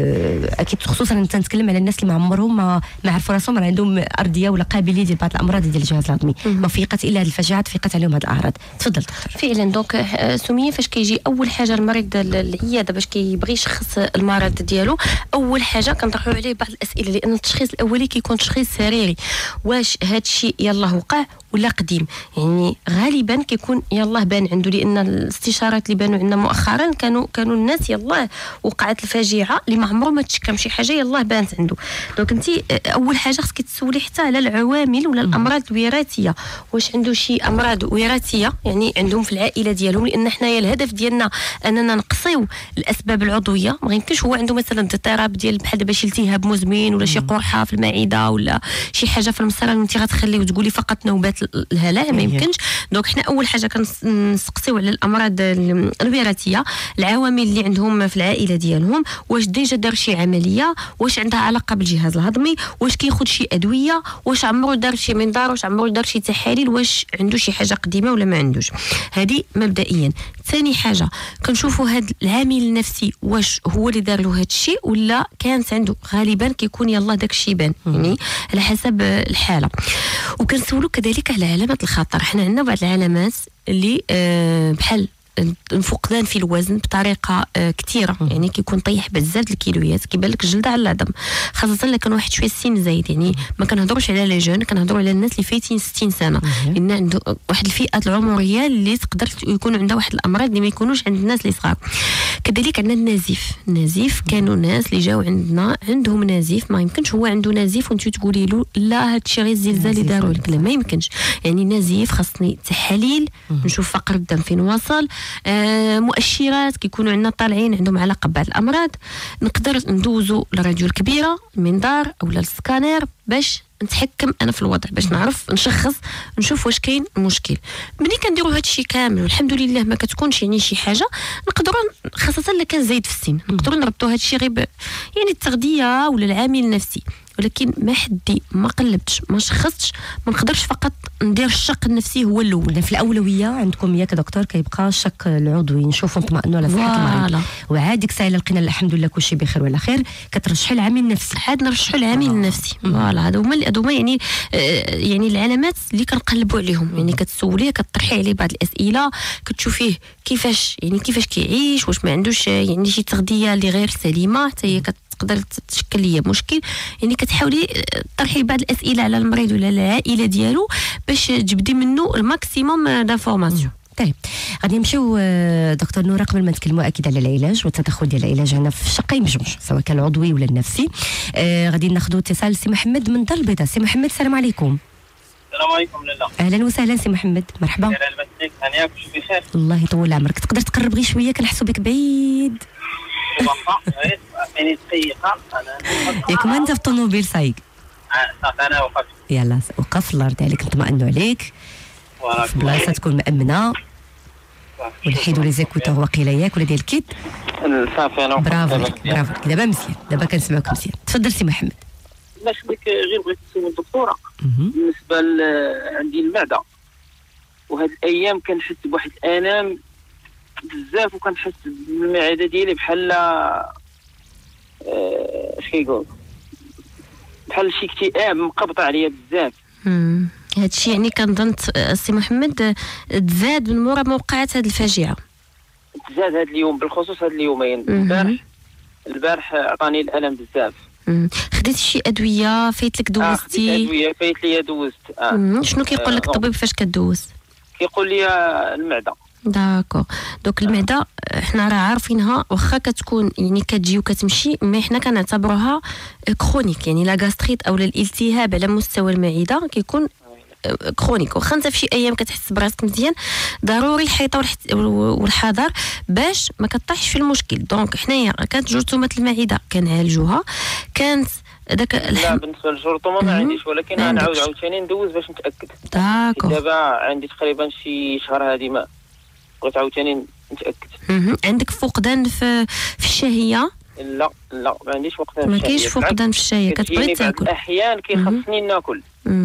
اكيد خصوصا انت نتكلم على الناس اللي ما عمرهم ما عرفوا راسهم راه عندهم ارضيه ولا قابليه ديال بعض الامراض ديال الجهاز الهضمي، ما فيقت الا هذه الفجعه تفيقت عليهم هذه الاعراض. تفضل دكتور. فعلا دونك سميه فاش كيجي اول حاجه المريض العياده باش كيبغي يشخص المرض ديالو، اول حاجه كنطرحوا عليه بعض الاسئله، لان التشخيص الاولي كيكون تشخيص سريري. واش هذا الشيء يلاه وقع ولا قديم؟ يعني غالبا كيكون يلاه بان عنده، لان الاستشارات اللي بانوا عندنا مؤخرا كانوا الناس يلاه وقعت الفاجعه اللي ما عمره ما تشكى شي حاجه يلاه بانت عنده. دونك انت اول حاجه خصك تسولي حتى على العوامل ولا الامراض الوراثيه، واش عنده شي امراض وراثيه يعني عندهم في العائله ديالهم، لان حنايا الهدف ديالنا اننا نقصيو الاسباب العضويه. ما يمكنش هو عنده مثلا اضطراب ديال بحال دابا شي التهاب مزمن ولا شي قرحه في المعده ولا شي حاجه في المصران وانت غتخليه وتقولي فقط نوبات الهلع، ما يمكنش. دونك حنا اول حاجه كنسقسيو على الامراض الوراثيه، العوامل اللي عندهم في العائله ديالهم، واش ديجا دار شي عمليه، واش عندها علاقه بالجهاز الهضمي، واش كياخذ شي ادويه، واش عمرو دار شي منظار، واش عمرو دار شي تحاليل، واش عنده شي حاجه قديمه ولا ما عندوش. هذه مبدئيا. ثاني حاجه كنشوفوا هذا العامل النفسي، واش هو اللي دار له هذا الشيء ولا كانت عنده. غالبا كيكون يلاه داك الشيء بان، يعني على حسب الحاله. وكنسولوا كذلك على علامات الخطر. حنا عندنا بعض العلامات اللي بحال فقدان في الوزن بطريقه كثيره، يعني كيكون طيح بزاف الكيلويات، كيبان لك الجلد على العظم، خاصه الا كان واحد شويه السن زايد. يعني ما كنهضروش على لي جون، كنهضروا على الناس اللي فايتين 60 سنه، لان عنده واحد الفئات العمريه اللي تقدر يكون عندها واحد الامراض اللي ما يكونوش عند الناس اللي صغار. كذلك عندنا النزيف كانوا ناس اللي جاو عندنا عندهم نزيف، ما يمكنش هو عنده نزيف وانت تقولي له لا هذا الشيء غير الزلزال اللي داروا لك، لا ما يمكنش. يعني نزيف خاصني تحاليل، نشوف فقر الدم فين وصل، مؤشرات كيكونوا عندنا طالعين عندهم علاقه ببعض الامراض، نقدر ندوزو للراديو الكبيره، المنظار او للسكانير باش نتحكم انا في الوضع، باش نعرف نشخص نشوف واش كاين المشكل. ملي كنديروا هذا الشيء كامل والحمد لله ما كتكونش يعني شي حاجه، نقدروا خاصه الا كان زايد في السن نقدروا نربطوا هذا الشيء غير يعني التغذيه ولا العامل النفسي. ولكن ما حدي ما قلبتش ما شخصتش، ما نقدرش فقط ندير الشق النفسي هو الاول. في الاولويه عندكم ياك دكتور كيبقى الشق العضوي، نشوفوا نطمئنوا على صحه المريض، وعاد ديك الساعه لقينا الحمد لله كلشي بخير وعلى خير كترشحوا العامل النفسي. عاد نرشحوا العامل النفسي. فوالا هادو هما يعني العلامات اللي كنقلبوا عليهم. يعني كتسوليه كتطرحي عليه بعض الاسئله، كتشوفيه كيفاش كيعيش، واش ما عندوش يعني شي تغذيه اللي غير سليمه حتى هي تقدر تشكل لي مشكل. يعني كتحاولي تطرحي بعض الاسئله على المريض ولا العائله ديالو باش تجبدي منه الماكسيموم دانفورماسيون. طيب غادي نمشيو دكتور نورة قبل ما نتكلموا اكيد على العلاج والتدخل ديال العلاج هنا في الشقين بجوج سواء كان العضوي ولا النفسي. غادي ناخذوا اتصال سي محمد من دار البيضاء. سي محمد السلام عليكم. السلام عليكم. لاله اهلا وسهلا سي محمد، مرحبا. انا ياكل بخير. الله يطول عمرك. تقدر تقرب غير شويه، كنحسوا بك بعيد. يعني دقيقه انا ياك ما انت في الطوموبيل سايق؟ صافي انا وقفت. يلا وقف، الله يرضي عليك، نطمئنوا عليك في بلاصه تكون مأمنه، ونحيدوا لي زيكوتور واقيلا ياك ولا ديال الكيت. صافي انا برافو برافو، دابا مزيان، دابا كنسمعوك مزيان. تفضل سي محمد. باش بك غير بغيت نسول الدكتوره بالنسبه عندي المعده، وهاد الايام كنحس بواحد الالام بزاف، وكنحس بالمعده ديالي بحال اش كيقول بحال شي اكتئاب مقبض عليا بزاف. هادشي يعني كنظن سي محمد تزاد من مورا موقعات هاد الفاجعه. تزاد هاد اليوم بالخصوص، هاد اليومين البارح عطاني الالم بزاف. خديتي شي ادويه؟ فايت لك دوزتي؟ خديت ادويه، فايت لي دوزت. شنو كيقول لك الطبيب فاش كدوز؟ كيقول لي المعده. داكو. دوك المعده حنا راه عارفينها، واخا كتكون يعني كتجي وكتمشي، مي حنا كنعتبروها كرونيك، يعني لا غاستريت او الالتهاب على مستوى المعده كيكون كرونيك. واخا انت في شي ايام كتحس براسك مزيان، ضروري الحيطه والحذر باش ما كطيحش في المشكل. دونك حنايا كانت جرثومه المعده كنعالجوها، كانت داك لا بالنسبه للجرثومه ما عنديش، ولكن انا عاوتاني ندوز باش نتاكد. داكو. دابا عندي تقريبا شي شهر هادي ما بغيت عاوتاني نتاكد. عندك فقدان في الشهيه؟ لا ما عنديش فقدان في ما الشهيه. كاينش فقدان في الشهيه، كتبغي تاكل. بعض الاحيان كيخصني ناكل.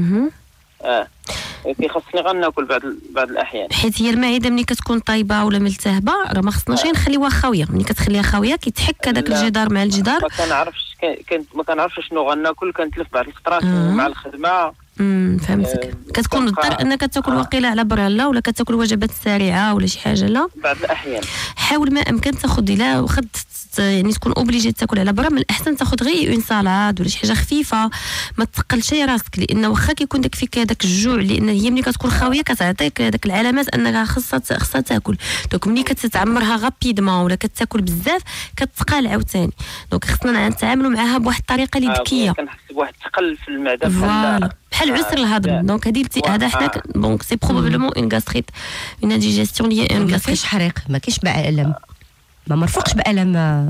كيخصني غناكل بعض الاحيان، حيت هي المعده ملي كتكون طايبه ولا ملتهبه راه ما خصناش نخليوها خاويه. ملي كتخليها خاويه كيتحك هذاك الجدار مع الجدار. ما كنعرفش شنو غناكل، كنتلف بعض الخطرات مع الخدمه. فهمتك. كتكون مضطر انك تاكل وقيله على براله، ولا كتاكل وجبات سريعه ولا شي حاجه. لا بعض الاحيان حاول ما امكن تاخذ، الا وخد يعني تكون اوبليجي تاكل على برا، من الاحسن تاخذ غير اون سالاد ولا شي حاجه خفيفه، ما تثقلش راسك، لان واخا كيكون داك فيك هذاك الجوع، لان هي ملي كتكون خاويه كتعطيك هذاك العلامات انها خاصها تاكل. دونك ملي كتتعمرها غابيدمون ولا كتاكل بزاف كتثقل عاوتاني. دونك خصنا نتعاملوا معها بواحد الطريقه اللي ذكيه. كنحس بواحد الثقل في المعده بحال عسر الهضم. دونك هذا حنا دونك سي بروبابلمون اون غاستريت، اون ديجيستيون لي اون غاستريت. ما كاينش حريق، ما كاينش بالم، ما مرفقش بالم.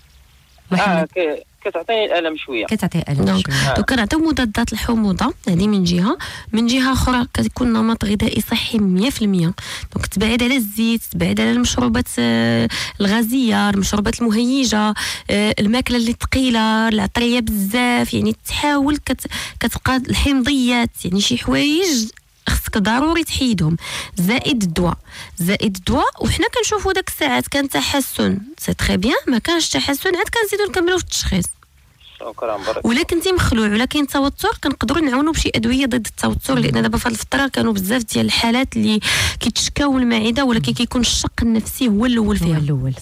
كتعطيني الالم شويه، كتعطي الم شويه. دونك كنعطيو مضادات الحموضه، هذه من جهه. من جهه اخرى كتكون نمط غذائي صحي 100%. دونك تبعد على الزيت، تبعد على المشروبات الغازيه، المشروبات المهيجه، الماكله اللي ثقيله، العطريه بزاف. يعني تحاول كتبقى الحمضيات، يعني شي حوايج خصك ضروري تحيدهم. زائد الدواء. وحنا كنشوفوا داك الساعات كان تحسن، سي تري بيان. ما كانش تحسن عاد كنزيدوا نكملوا في التشخيص. شكرا برك. ولا كنتي مخلوع ولا كاين توتر، كنقدروا نعاونوا بشي ادويه ضد التوتر، لان دابا في هذه الفتره كانوا بزاف ديال الحالات اللي كيتشكاو من المعده، ولكن كيكون الشق النفسي هو الاول فيها.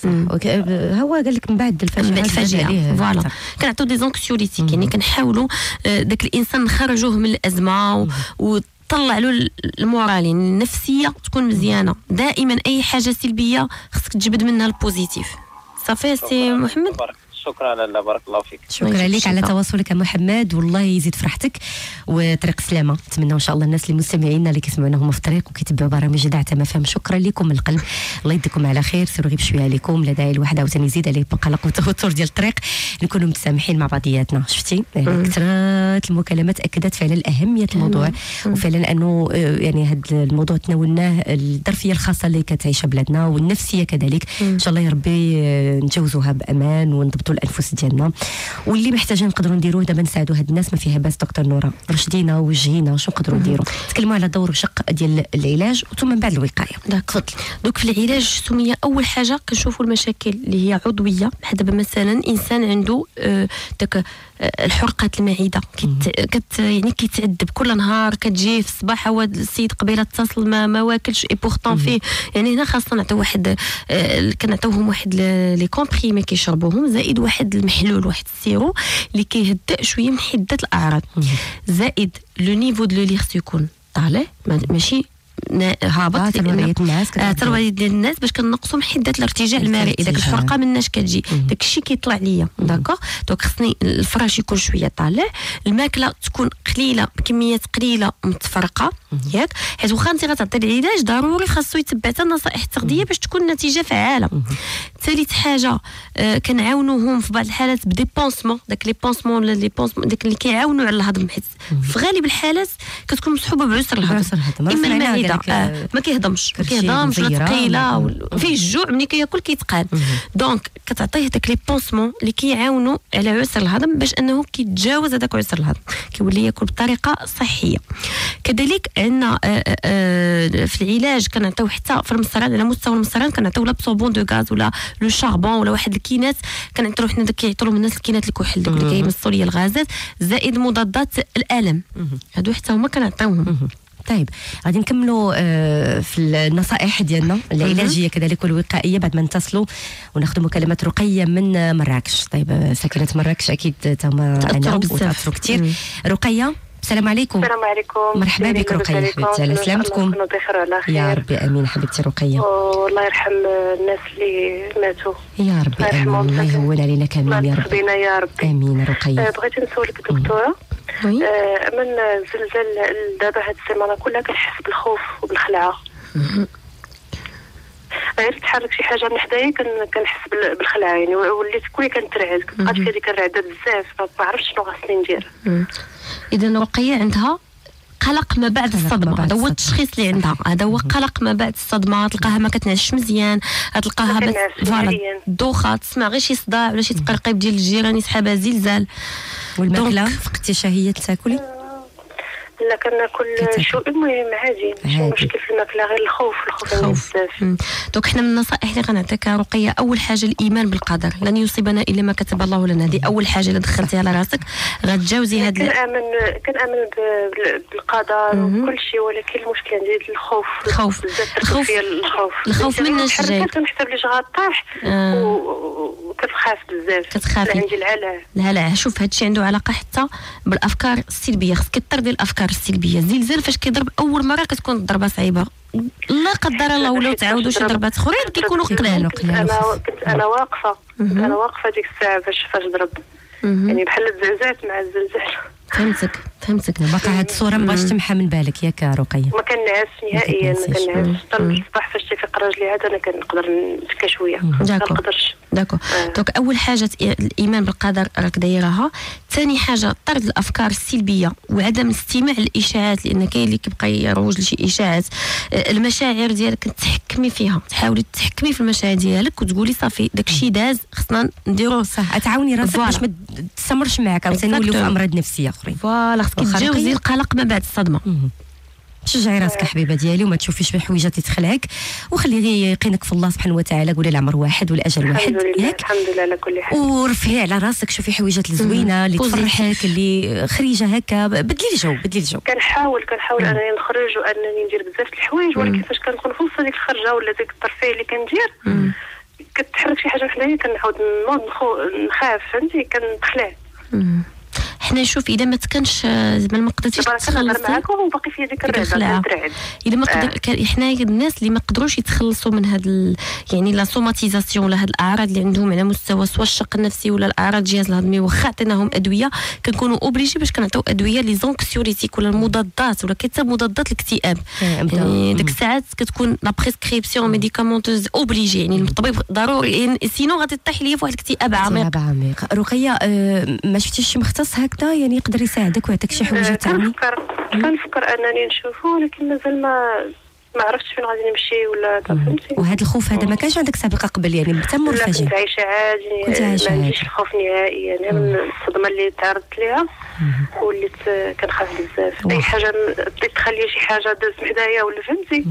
هو قال لك من بعد الفاجعه فوالا كنعطيو دي زونكسيوليتيك، يعني كنحاولوا داك الانسان نخرجوه من الازمه طلع له المورالين النفسيه تكون مزيانه. دائما اي حاجه سلبيه خصك تجبد منها البوزيتيف. صافي سي محمد. شكرا لاله، بارك الله فيك. شكرا لك على تواصلك محمد، والله يزيد فرحتك وطريق السلامه. نتمنى ان شاء الله الناس اللي مستمعينا اللي كيسمعونا هما في الطريق وكيتبعوا برامج داع ما فهم. شكرا لكم من القلب، الله يديكم على خير. سيروا غير بشويه عليكم، لا داعي لواحد عاوتاني يزيد عليه قلق وتوتر ديال الطريق، نكونوا متسامحين مع بعضياتنا. شفتي يعني كثرت المكالمات اكدت فعلا اهميه الموضوع، وفعلا انه يعني هذا الموضوع تناولناه الظرفيه الخاصه اللي كتعيشها بلادنا والنفسيه كذلك. ان شاء الله يا ربي نتجاوزوها بامان ونضبطوا الانفس ديالنا، واللي محتاجين نقدروا نديروه دابا نساعدوا هاد الناس. ما فيها باس دكتور نورا، رشدينا ووجهينا شنو نقدروا نديروا. تكلموا على دور وشق ديال العلاج وثم من بعد الوقايه. تفضل. دوك في العلاج سميه اول حاجه كنشوفوا المشاكل اللي هي عضويه، بحال دابا مثلا انسان عنده داك الحرقات المعده يعني كيتعذب كل نهار، كتجي في الصباح هو السيد قبيله اتصل ما واكلش اي بورطون فيه. يعني هنا خاصنا نعطيو واحد كنعطيوهم واحد لي كومبريمي كيشربوهم، زائد واحد المحلول، واحد السيرو اللي كيهدأ شويه من حده الاعراض. زائد لو نيفو دو ليغس يكون طالع، ماشي هابط ترويه الناس ترويه ديال الناس باش كنقصوا حده الارتجاع المائي. داك الحرقه مناش كتجي داك الشيء كيطلع ليا داكوغ. دونك خصني الفراش يكون شويه طالع، الماكله تكون قليله بكميات قليله متفرقه ياك، حيت واخا انت غتعطي العلاج ضروري خاصو يتبع حتى النصائح التغذيه باش تكون النتيجه فعاله. ثالث حاجه كنعاونوهم في بعض الحالات بدي بونسمون، داك لي بونسمون داك اللي كيعاونوا على الهضم، حيت في غالب الحالات كتكون مصحوبه بعسر الهضم. اما المعده ما كيهضمش ولا ثقيله فيه الجوع، ملي كياكل كيتقال. دونك كتعطيه داك لي بونسمون اللي كيعاونوا على عسر الهضم باش انه كيتجاوز هذاك عسر الهضم، كيولي ياكل بطريقه صحيه. كذلك عندنا في العلاج كنعطيو حتى في المصران، على مستوى المصران كنعطيو لا بصوبون دو غاز ولا لو شاربون ولا واحد الكينات، كنعطيو حنا داك كيعطيو لهم الناس الكينات الكحل دوك اللي كيمصوا ليا الغازات، زائد مضادات الالم، هادو حتى هما كنعطيوهم. طيب غادي نكملوا في النصائح ديالنا العلاجيه كذلك والوقائيه بعد ما نتصلوا وناخذ مكالمه رقيه من مراكش. طيب ساكنه مراكش اكيد تما تاثروا كثير. رقيه السلام عليكم. السلام عليكم. مرحبا بك رقيه حبيبتي، على سلامتكم. يا ربي امين حبيبتي رقيه. والله يرحم الناس اللي ماتوا يا ربي امين، الله يهون علينا كاملين يا ربي. يا ربي امين. رقيه بغيت نسولك دكتوره، من الزلزال دابا هاد السيمانه كلها كنحس بالخوف وبالخلعه. غير تحرك شي حاجه من حدايا كنحس بالخلعه، يعني وليت كل كنترعد، كنبقى في هذيك الرعده بزاف، ما عرفتش شنو خاصني ندير. اذا رقيه عندها قلق ما بعد الصدمه، هذا هو التشخيص اللي عندها، هذا هو قلق ما بعد الصدمه. تلقاها ما كتنعش مزيان، تلقاها فوالا دوخه، تسمع غير شي صداع ولا شي تقرقيب ديال الجيران يسحبها زلزال. والماكله فقدتي شهيه تاكلي؟ لا كناكل شو المهم عادي، ماشي مشكل في الماكله، غير الخوف بزاف. دونك حنا من النصائح اللي غنعطيك رقيه، اول حاجه الايمان بالقدر، لن يصيبنا الا ما كتب الله لنا. هذه اول حاجه الا دخلتيها لراسك غتجاوزي هاد كنامن بالقدر وكل شيء، ولكن المشكله عندي الخوف بزاف. الخوف مناش جاي، كنحسب لي غطاح وكتخاف بزاف، كتخافي عندي الهلع. شوف هادشي عنده علاقه حتى بالافكار السلبيه، خصك تطردي الافكار السلبيه. الزلزال فاش كيضرب اول مره كتكون الضربه صعيبه، لا قدر الله ولا تعاودوا شي ضربات اخرين كيكونوا قلال. انا واقفه ديك الساعه فاش ضرب، يعني بحال تزعزعت مع الزلزال. فهمتك. باقا هاد الصوره مابغاش تمحى من بالك ياك رقيه؟ ما كنعس نهائيا، ما كنعس حتى الصباح فاش تيفيق راجلي عاد انا كنقدر نتكا شويه، ما نقدرش. دونك اول حاجه الايمان بالقدر راك دايرها. ثاني حاجه طرد الافكار السلبيه وعدم الاستماع للاشاعات، لان كاين اللي كيبقى يروج لشي اشاعات. المشاعر ديالك تحكمي فيها، تحاولي تحكمي في المشاعر ديالك وتقولي صافي داكشي داز خصنا نديروه صح، تعاوني راسك باش ما تستمرش معك او تنوليو في امراض نفسيه اخرين. فوالا خصك تجاوزي القلق ما بعد الصدمه. شجعي راسك حبيبه ديالي وما تشوفيش بحويجات تتخلعك، وخلي يقينك في الله سبحانه وتعالى. قولي العمر واحد والاجل واحد ياك، الحمد لله على كل حال. ورفعي على راسك، شوفي حويجات الزوينه اللي تفرحك، اللي خريجه هكا، بدلي الجو. كنحاول انني نخرج وانني ندير بزاف الحوايج، ولكن فاش كنكون في وسط ديك الخرجه ولا ديك الترفيه اللي كندير كتحرك شي حاجه حدايا كنعاود نخاف، فهمتي، كنتخلع. حنا نشوف اذا ما تكنش زعما ما قدرتيش تخلصي معاكم وباقي في هذيك الرعده اذا ما قدر حنا الناس اللي ما قدروش يتخلصوا من هاد يعني لا سوماتيزاسيون ولا هاد الاعراض اللي عندهم على مستوى سواء الشق النفسي ولا الاعراض الجهاز الهضمي، واخا عطيناهم ادويه كنكونوا اوبليجي باش كنعطيو ادويه لي زونكسيوريتيك ولا المضادات ولا حتى مضادات الاكتئاب. يعني ديك الساعات كتكون لا بريسكريبسيون ميديكامونتوز اوبليجي، يعني الطبيب ضروري، سينو غادي تطيح ليا في واحد الاكتئاب عميق. رقيه ما شفتيش شي مختص هكذا يعني يقدر يساعدك ويعطيك شي حوايج تعاوني؟ كنفكر انني نشوفه، ولكن مازال ما عرفتش فين غادي نمشي ولا فهمتي. وهذا الخوف هذا ما كانش عندك سابقه قبل يعني تم مرتجع؟ كنت عايشه عادي، ما عنديش الخوف نهائيا، يعني من الصدمه اللي تعرضت ليها وليت كنخاف بزاف. اي حاجه بديت تخلي شي حاجه داز حدايا ولا فهمتي،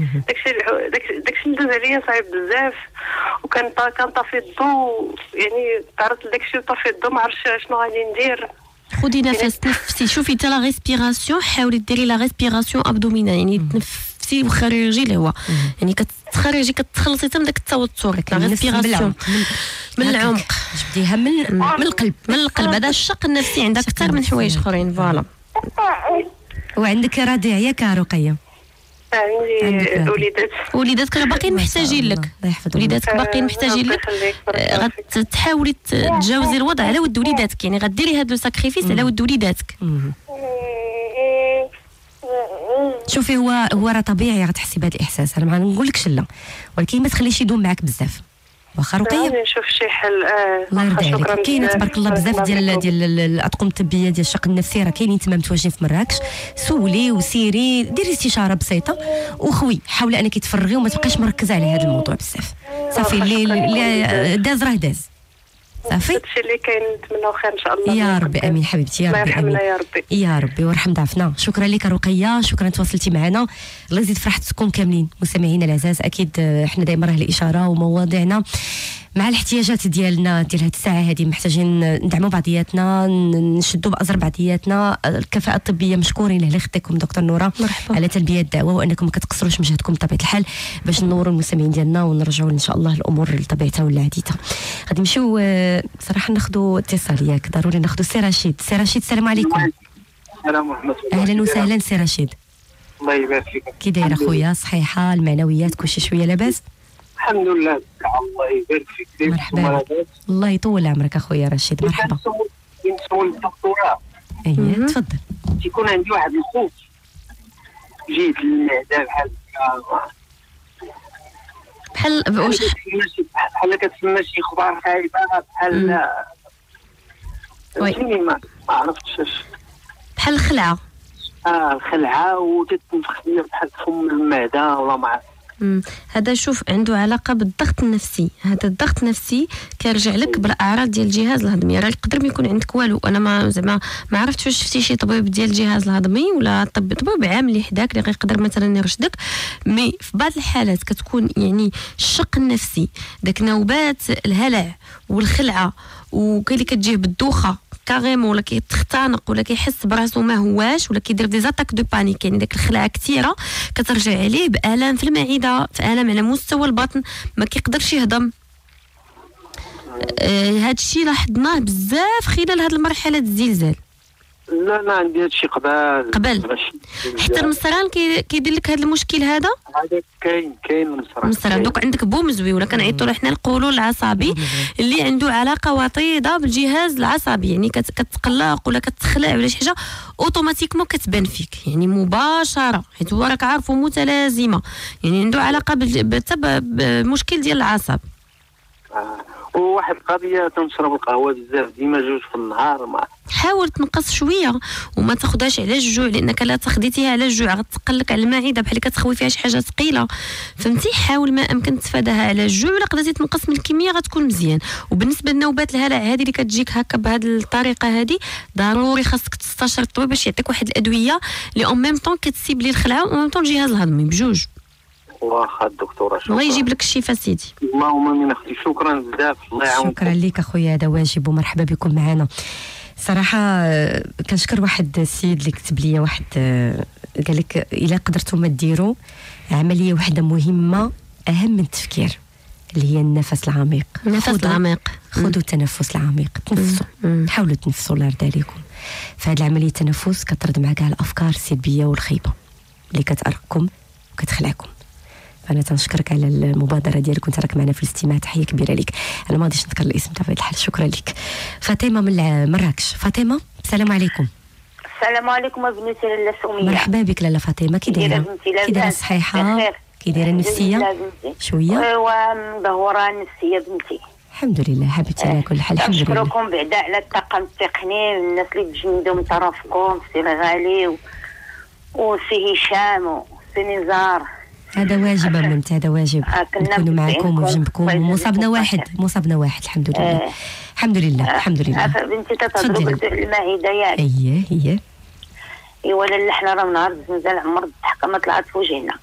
داكشي اللي داز عليا صعيب بزاف، وكان طافي الضو، يعني تعرضت لداكشي وطافي الضو، ما عرفتش شنو غادي ندير. خدي نفس تنفسي، شوفي حتى لا ريسبيراسيون، حاولي ديري لا ريسبيراسيون ابدومينال، يعني تنفسي وخرجي اللي هو يعني كتخرجي كتخلصي حتى من داك التوتر. لا ريسبيراسيون من العمق، جبديها من القلب. هذا الشق النفسي عندك اكثر من حوايج اخرين. فوالا. وعندك رضيع ياك رقيه؟ عندي وليداتك راه باقيين محتاجين لك، وليداتك باقيين محتاجين لك. غتحاولي تجاوزي الوضع على ود وليداتك، يعني غديري هذا لو ساكريفيس على ود وليداتك. شوفي هو راه طبيعي غتحسي بهذا الاحساس، انا ما نقولكش لا، ولكن ما تخليش يدوم معاك بزاف. واخا رقيه نشوف شي حل. الله يرضي عليك. كاينه تبارك الله بزاف ديال الاطقم الطبيه ديال الشق النفسي، راه كاينين تما متواجدين في مراكش. سولي وسيري ديري استشاره بسيطه وخوي، حاولي انك تفرغي وما تبقاش مركزه على هذا الموضوع بزاف. صافي اللي داز راه داز صافي. هادشي اللي كاين، نتمنوا خير ان شاء الله. يا ربي امين حبيبتي، يا ربي امين يا ربي يا ربي ويرحم ضعفنا. شكرا لك رقيه، شكرا تواصلتي معنا، الله يزيد فرحتكم كاملين مستمعينا العزاز. اكيد احنا دائما راه الاشاره ومواضيعنا مع الاحتياجات ديالنا ديال هذه الساعه هذه، محتاجين ندعموا بعضياتنا، نشدوا بازر بعضياتنا. الكفاءه الطبيه مشكورين على خدمتكم دكتور نوره، مرحبا. على تلبيه الدعوه، وانكم ما كتقصروش من جهدكم بطبيعه الحال باش نوروا المستمعين ديالنا ونرجعوا ان شاء الله الامور لطبيعتها والعاديتها. غادي نمشيو صراحه ناخذوا اتصال، ياك ضروري ناخذوا سي رشيد. سي رشيد السلام عليكم. السلام ورحمه الله. اهلا وسهلا سي رشيد. الله يبارك فيك. كي داير اخويا؟ صحيحه المعنويات كلشي شويه لاباس؟ الحمد لله. الله يبارك فيك. مرحبا، الله يطول عمرك اخويا رشيد. مرحبا. نسول الدكتوره. اييه تفضل. تيكون عندي واحد الخوف جيت للمعده بحال واش بحال كتسمى شي اخبار خايبه، بحال فهمتيني ما عرفتش بحال الخلعه. الخلعه وتتنفخ ليا بحال فم المعده ولا ما عرفت. هذا شوف عنده علاقه بالضغط النفسي. هذا الضغط النفسي كيرجع لك بالاعراض ديال الجهاز الهضمي. راه يقدر ما يكون عندك والو، انا ما زعما ما عرفتش واش شفتي شي طبيب ديال الجهاز الهضمي ولا طبيب عام اللي حداك اللي غيقدر مثلا يرشدك. مي في بعض الحالات كتكون يعني الشق النفسي، داك نوبات الهلع والخلعه، وكاين اللي كتجيه بالدوخه كاريمون، ولا كيتختنق ولا كيحس براسو ما هواش، ولا كيدير دي زاتاك دو بانيك. يعني داك الخلعه كثيره كترجع عليه بالام في المعده، في الام على مستوى البطن، ما كيقدرش يهضم. هذا الشيء لاحظناه بزاف خلال هذه المرحله الزلزال. لا عندي هادشي قبل حتى المصران كيدير لك هذا المشكل هذا كاين المصران. دوك عندك بومزوي ولا كنعيطوا له حنا القولون العصبي اللي عنده علاقه وطيده بالجهاز العصبي، يعني كتقلق ولا كتخلع ولا شي حاجه اوتوماتيكمون كتبان فيك، يعني مباشره، حيت هو راك عارفه متلازمه، يعني عنده علاقه بالمشكل ديال العصب. وواحد القضيه تنشرب القهوه بزاف ديما 2 في النهار. ما حاول تنقص شويه وما تاخذهاش على الجوع، لانك لا تاخديتيها على الجوع غتقلك على المعده بحال كتخوي فيها شي حاجه ثقيله، فهمتي. حاول ما امكن تتفاداها على الجوع، ولا قدرتي تنقص من الكميه غتكون مزيان. وبالنسبه لنوبات الهلع هذه اللي كتجيك هكا بهذه الطريقه هذه، ضروري خاصك تستشير الطبيب باش يعطيك واحد الادويه اللي اون ميم طون كتسيب لي الخلعه وان ميم طون الجهاز الهضمي بجوج. واخا الدكتوره شكرا. الله يجيب لك الشفاء سيدي. اللهم امين اختي. شكرا بزاف. الله يعاونك. شكرا لك اخويا، هذا واجب ومرحبا بكم معنا. صراحه كنشكر واحد السيد اللي كتب لي واحد قال لك الا قدرتوا ما ديروا عمليه واحده مهمه اهم من التفكير، اللي هي النفس العميق. النفس العميق، خذوا التنفس العميق، تنفسوا، حاولوا تنفسوا الله يرضى عليكم. فهاد العمليه التنفس كترد مع كاع الافكار السلبيه والخيبه اللي كتأرقكم وكتخلعكم. فانا تنشكرك على المبادره ديالك وانت راك معنا في الاستماع، تحيه كبيره لك. انا ما غاديش نذكر الاسم بطبيعه الحال. شكرا لك. فاطمه من مراكش. فاطمه السلام عليكم. السلام عليكم بنتي لاله سميه. مرحبا بك لاله فاطمه. كي دايره؟ كي دايره الصحيحه؟ كي دايره النفسيه؟ شويه مدهوره النفسيه بنتي. الحمد لله حبيبتي على كل حال. الحمد لله. نشكركم بعدا على الطاقم التقني والناس اللي تجندوا من طرفكم، سي الغالي وسي هشام وسي نزار. هذا واجب بنت، هذا واجب نكونوا معكم وجنبكم. ومصابنا واحد الحمد لله. الحمد لله الحمد لله. بنتي تتهضروا المعده ياك؟ اييه ايوا لاله حنا راه نهار الزنزال عمر الضحكه ما طلعت في وجهنا.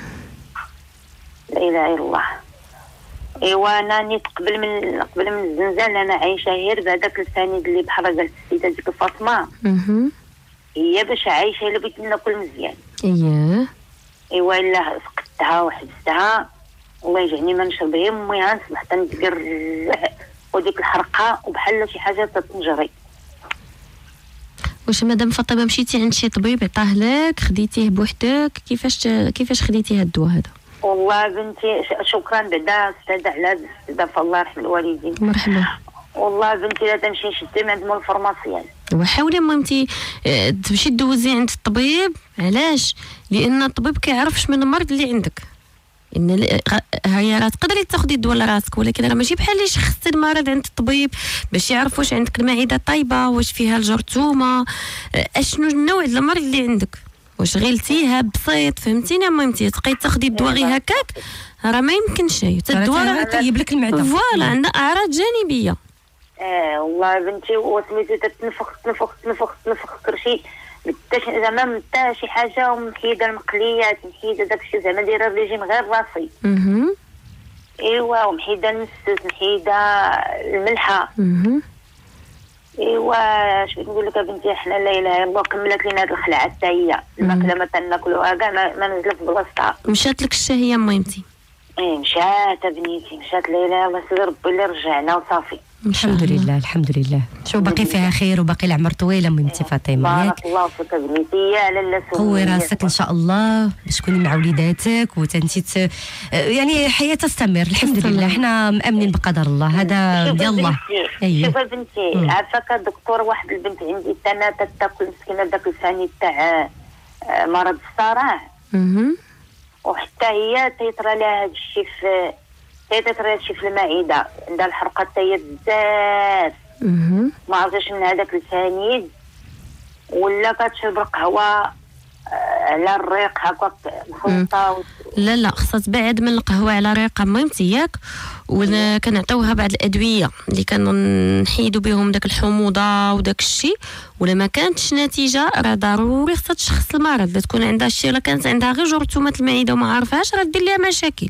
لا اله الا الله. ايوا انا نيت قبل من الزنزال انا عايشه غير بهذاك السند اللي بحال قالت السيده ديك فاطمه. هي باش عايشه الا بغيت ناكل مزيان. ايوا الا فقدتها وحبستها الله يجعلني ما نشرب غير ميها، نصبح تنتقرع وديك الحرقه وبحال شي حاجه تتنجري. واش مدام فاطمه مشيتي عند شي طبيب عطاه لك خديتيه بوحدك كيفاش خديتي هاد الدواء هذا؟ والله بنتي شكرا بعدا استاذ على استضافه الله يرحم الوالدين. مرحبا. والله بنتي لا تمشي نشد من عند مول الفارماسيان. وحاولي المهم تمشي دوزي عند الطبيب. علاش؟ لان الطبيب كيعرفش من المرض اللي عندك. ان هي راه تقدري تاخدي الدواء لراسك، ولكن راه ماشي بحال اللي شخصتي المرض عند الطبيب باش يعرف واش عندك المعده طيبه، واش فيها الجرثومه، اشنو النوع ديال المرض اللي عندك، واش غلتيها بسيط. فهمتيني؟ المهم تبقاي تاخدي الدواء غير هكاك راه ما يمكنش. حتى الدواء راه يطيب لك المعده، فوالا عندها اعراض جانبيه. والله بنتي وسميتو تنفخ كرشي زعما حتى شي حاجه ومحيده المقليات، محيده داكشي زعما دايره الريجيم غير راسي. ايوا ومحيده المسوس، محيده الملحه. ايوا اش بغيت نقول لك بنتي، حنا لا اله الا الله كملت لينا هاد الخلعه حتى هي الماكله ما تناكلوها كاع ما نزلت في بلاصتها. مشات لك الشهيه مهمتي؟ مشات بنيتي، مشات لا اله الا الله، سيدي ربي اللي رجعنا وصافي. الحمد لله الحمد لله. شو باقي فيها خير وباقي العمر طويل مهمتي فاطمه. بارك الله فيك بنيتي، يا لاله قوي راسك ان شاء الله باش تكوني مع وليداتك وتنتي يعني حياه تستمر. الحمد لله حنا مامنين بقدر الله، هذا ديال الله. شوف بنتي، عافاك الدكتور، واحد البنت عندي تانا تاكل مسكينه داك الثاني تاع مرض الصرع، وحتى هي تيطرى لها هذا الشيء في المعده، عندها الحرقه حتى هي بزاف. ما عرفتش من هذاك الثاني ولا كتشرب القهوه على الريق هكاك مخلطه. لا خصها تبعد من القهوه على الريق مهمتي ياك. وانا كنعطيوها بعض الادويه اللي كنحيدوا بهم داك الحموضه وداك الشيء، ولا ما كانتش نتيجه راه ضروري خصها تشخص المرض. لا تكون عندها شي، ولا كانت عندها غير جرثومه المعده وما عارفاش، راه دير ليها مشاكل.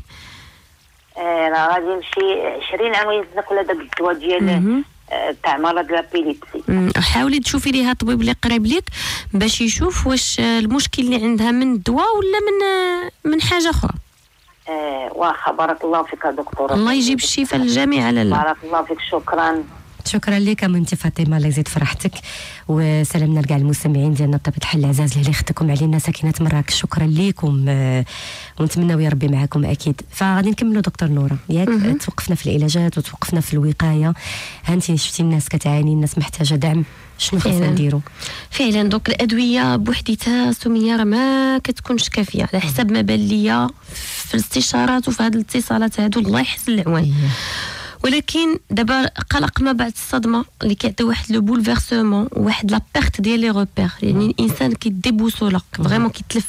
راه غادي نمشي 20 عام ناكل هذاك الدواء ديال تاع مرض لابيليبسي. حاولي تشوفي ليها طبيب اللي قريب ليك باش يشوف واش المشكل اللي عندها من الدواء ولا من حاجه اخرى. واخا بارك الله فيك دكتوره، الله يجيب الشفاء للجميع. لاله بارك الله فيك، شكرا لك مهمتي فاطمه، الله يزيد فرحتك. وسلامنا لكاع المستمعين ديالنا بطبيعه الحال العزاز اللي يخدكم علينا ساكنه مراكش. شكرا لكم ونتمناو يا ربي معكم اكيد. فغادي نكملوا دكتور نوره ياك. توقفنا في العلاجات وتوقفنا في الوقايه. هانتي شفتي الناس كتعاني، الناس محتاجه دعم، شنو خصنا نديروا فعلا؟ دوك الادويه بوحديتها سميه راه ما كتكونش كافيه على حسب ما بان ليا في الاستشارات وفي هذه الاتصالات هادو. الله يحسن العوان. ولكن دابا قلق ما بعد الصدمه اللي كيعطي واحد لو بولفيرسمون، واحد لا بيرت ديال لي روبير، يعني الانسان كيديبوسولا فريمون كيتلف.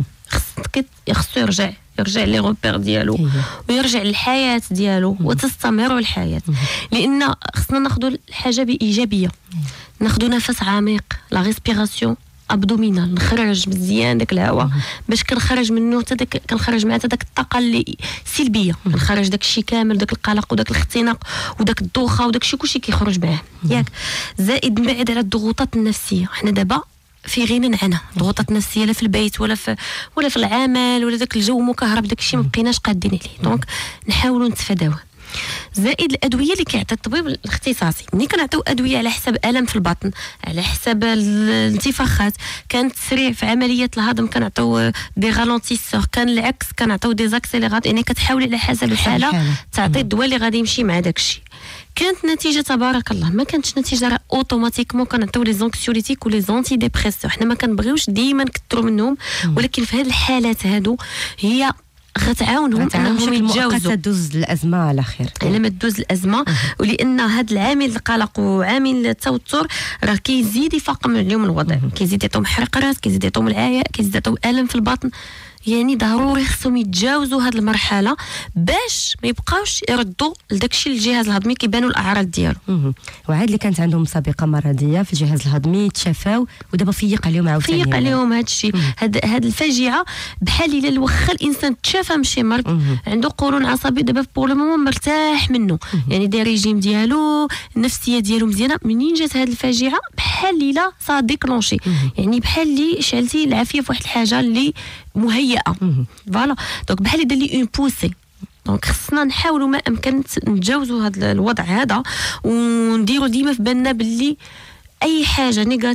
خصو يرجع لي روبير ديالو ويرجع للحياه ديالو وتستمر الحياه. لان خصنا ناخذوا الحاجه بايجابيه، ناخذوا نفس عميق، لا ريسبيراسيون ابدومينال، نخرج مزيان داك الهواء باش كنخرج منه حتى داك كنخرج مع داك الطاقه اللي سلبيه، كنخرج داك الشيء كامل، داك القلق وداك الاختناق وداك الدوخه وداك الشيء كلشي كيخرج معاه ياك. زائد نبعد على الضغوطات النفسيه. حنا دابا في غنى عنها، ضغوطات نفسيه لا في البيت ولا في العمل ولا داك الجو مكهرب، داك الشيء ما بقيناش قادين عليه. دونك نحاولوا نتفاداوه. زائد الادويه اللي كيعطي الطبيب الاختصاصي، ملي كنعطيو ادويه على حسب الم في البطن، على حسب الانتفاخات، كانت تسريع في عمليه الهضم كنعطيو دي غالونتيسور، كان العكس كنعطيو دي زاكسيليرات. يعني كتحاولي على حسب الحاله تعطي الدواء اللي غادي يمشي مع داك الشيء. كانت نتيجه تبارك الله، ما كانتش نتيجه راه اوتوماتيكمون كنعطيو لي زونكسيوليتيك ولي زونتي ديبريسور. حنا ما كنبغيوش ديما نكثروا منهم، ولكن في هذه الحالات هادو هي غتعاونهم انهم يتجاوزوا، تدوز الازمه على خير. على ما تدوز الازمه. ولان هذا العامل القلق وعامل التوتر راه كيزيد يفاقم عليهم الوضع، كيزيد يعطيهم حرق راس، كيزيد يعطيهم العياء، كيزيد يعطيهم الم في البطن. يعني ضروري خصهم يتجاوزوا هذه المرحله باش ما يبقاوش يردوا لداكشي الجهاز الهضمي كيبانوا الاعراض ديالو. وعاد اللي كانت عندهم سابقه مرضيه في الجهاز الهضمي تشافاو ودابا فيق عليهم عاوتاني، فيق عليهم هذا الشيء. هاد الفاجعه بحال الا واخا الانسان تشافى من شي مرض عنده قولون عصبي، دابا بور لو مومون مرتاح منه، يعني داير ريجيم ديالو، النفسيه ديالو مزيانه. منين جات هاد الفاجعه بحال الا صا ديكلونشي، يعني بحال اللي شعلتي العافيه في واحد الحاجه اللي مهيئه. فوالا دونك بحال يدير لي اون بوسي. دونك خصنا نحاولوا ما امكن نتجاوزوا هذا الوضع هذا، ونديروا ديما في بالنا باللي اي حاجه نيجاتيف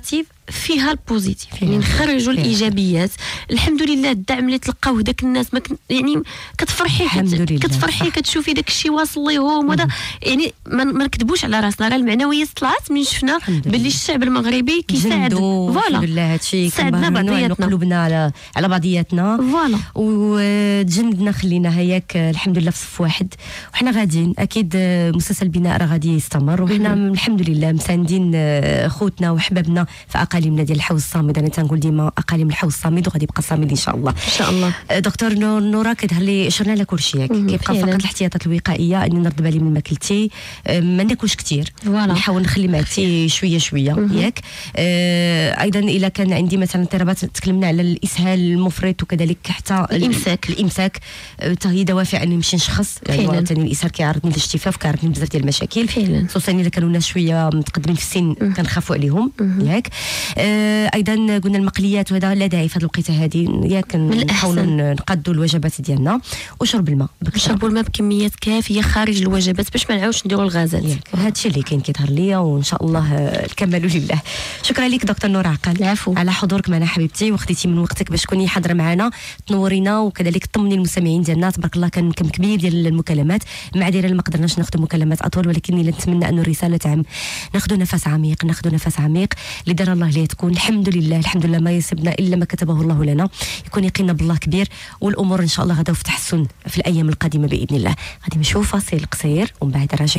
فيها البوزيتيف، يعني نخرجوا الايجابيات. الحمد لله الدعم اللي تلقاوه داك الناس ما يعني كتفرحي، كتفرحي كتشوفي داك الشيء واصل ليهم. وهذا يعني ما نكذبوش على راسنا، راه المعنويات طلعت من شفنا باللي الشعب المغربي كيساعد. فوالا لله هادشي ساعدنا بعضياتنا، قلوبنا على بعضياتنا، فوالا وتجندنا خلينا هياك الحمد لله في صف واحد، وحنا غاديين. اكيد مسلسل البناء راه غادي يستمر، وحنا الحمد لله مساندين خوتنا وحبابنا في اقاليمنا ديال الحوز الصامد. انا تنقول ديما اقاليم الحوز الصامد وغادي يبقى صامد ان شاء الله ان شاء الله. دكتور نورا كتهر لي شرنا على كل شيء، كيبقى فقط الاحتياطات الوقائيه، اني نرد بالي من ماكلتي، ما ناكلش كثير، نحاول نخلي معدتي شويه شويه ياك. ايضا اذا كان عندي مثلا اضطرابات، تكلمنا على الاسهال المفرط وكذلك حتى الامساك حتى هي دوافع اني نمشي نشخص، يعني ثاني الاسهال كيعرضني للاجتفاف، كيعرضني بزاف ديال المشاكل، خصوصا اذا كانوا ناس شويه متقدمين في السن كنخافوا عليهم ياك. ايضا قلنا المقليات وهذا لا داعي في هذه الوقيته هذه، ياك نحاولوا نقادوا الوجبات ديالنا، وشرب الماء، نشربوا الماء بكميات كافيه خارج الوجبات باش ما نعاودش نديروا الغازات. هذا الشيء اللي كاين كيظهر ليا، وان شاء الله الكمال لله. شكرا لك دكتور نورا عقل، العفو، على حضورك معنا حبيبتي، وخديتي من وقتك باش تكوني حاضره معنا تنورينا، وكذلك طمني المستمعين ديالنا. تبارك الله كان كم كبير ديال المكالمات، معذره ما قدرناش ناخذ مكالمات اطول، ولكن نتمنى انه الرساله تعم. ناخذ نفس عميق اللي دار الله ليه تكون. الحمد لله ما يصيبنا الا ما كتبه الله لنا، يكون يقينا بالله كبير، والامور ان شاء الله غدا في تحسن في الايام القادمه باذن الله. غادي نشوف فاصل قصير ومن بعد راجع.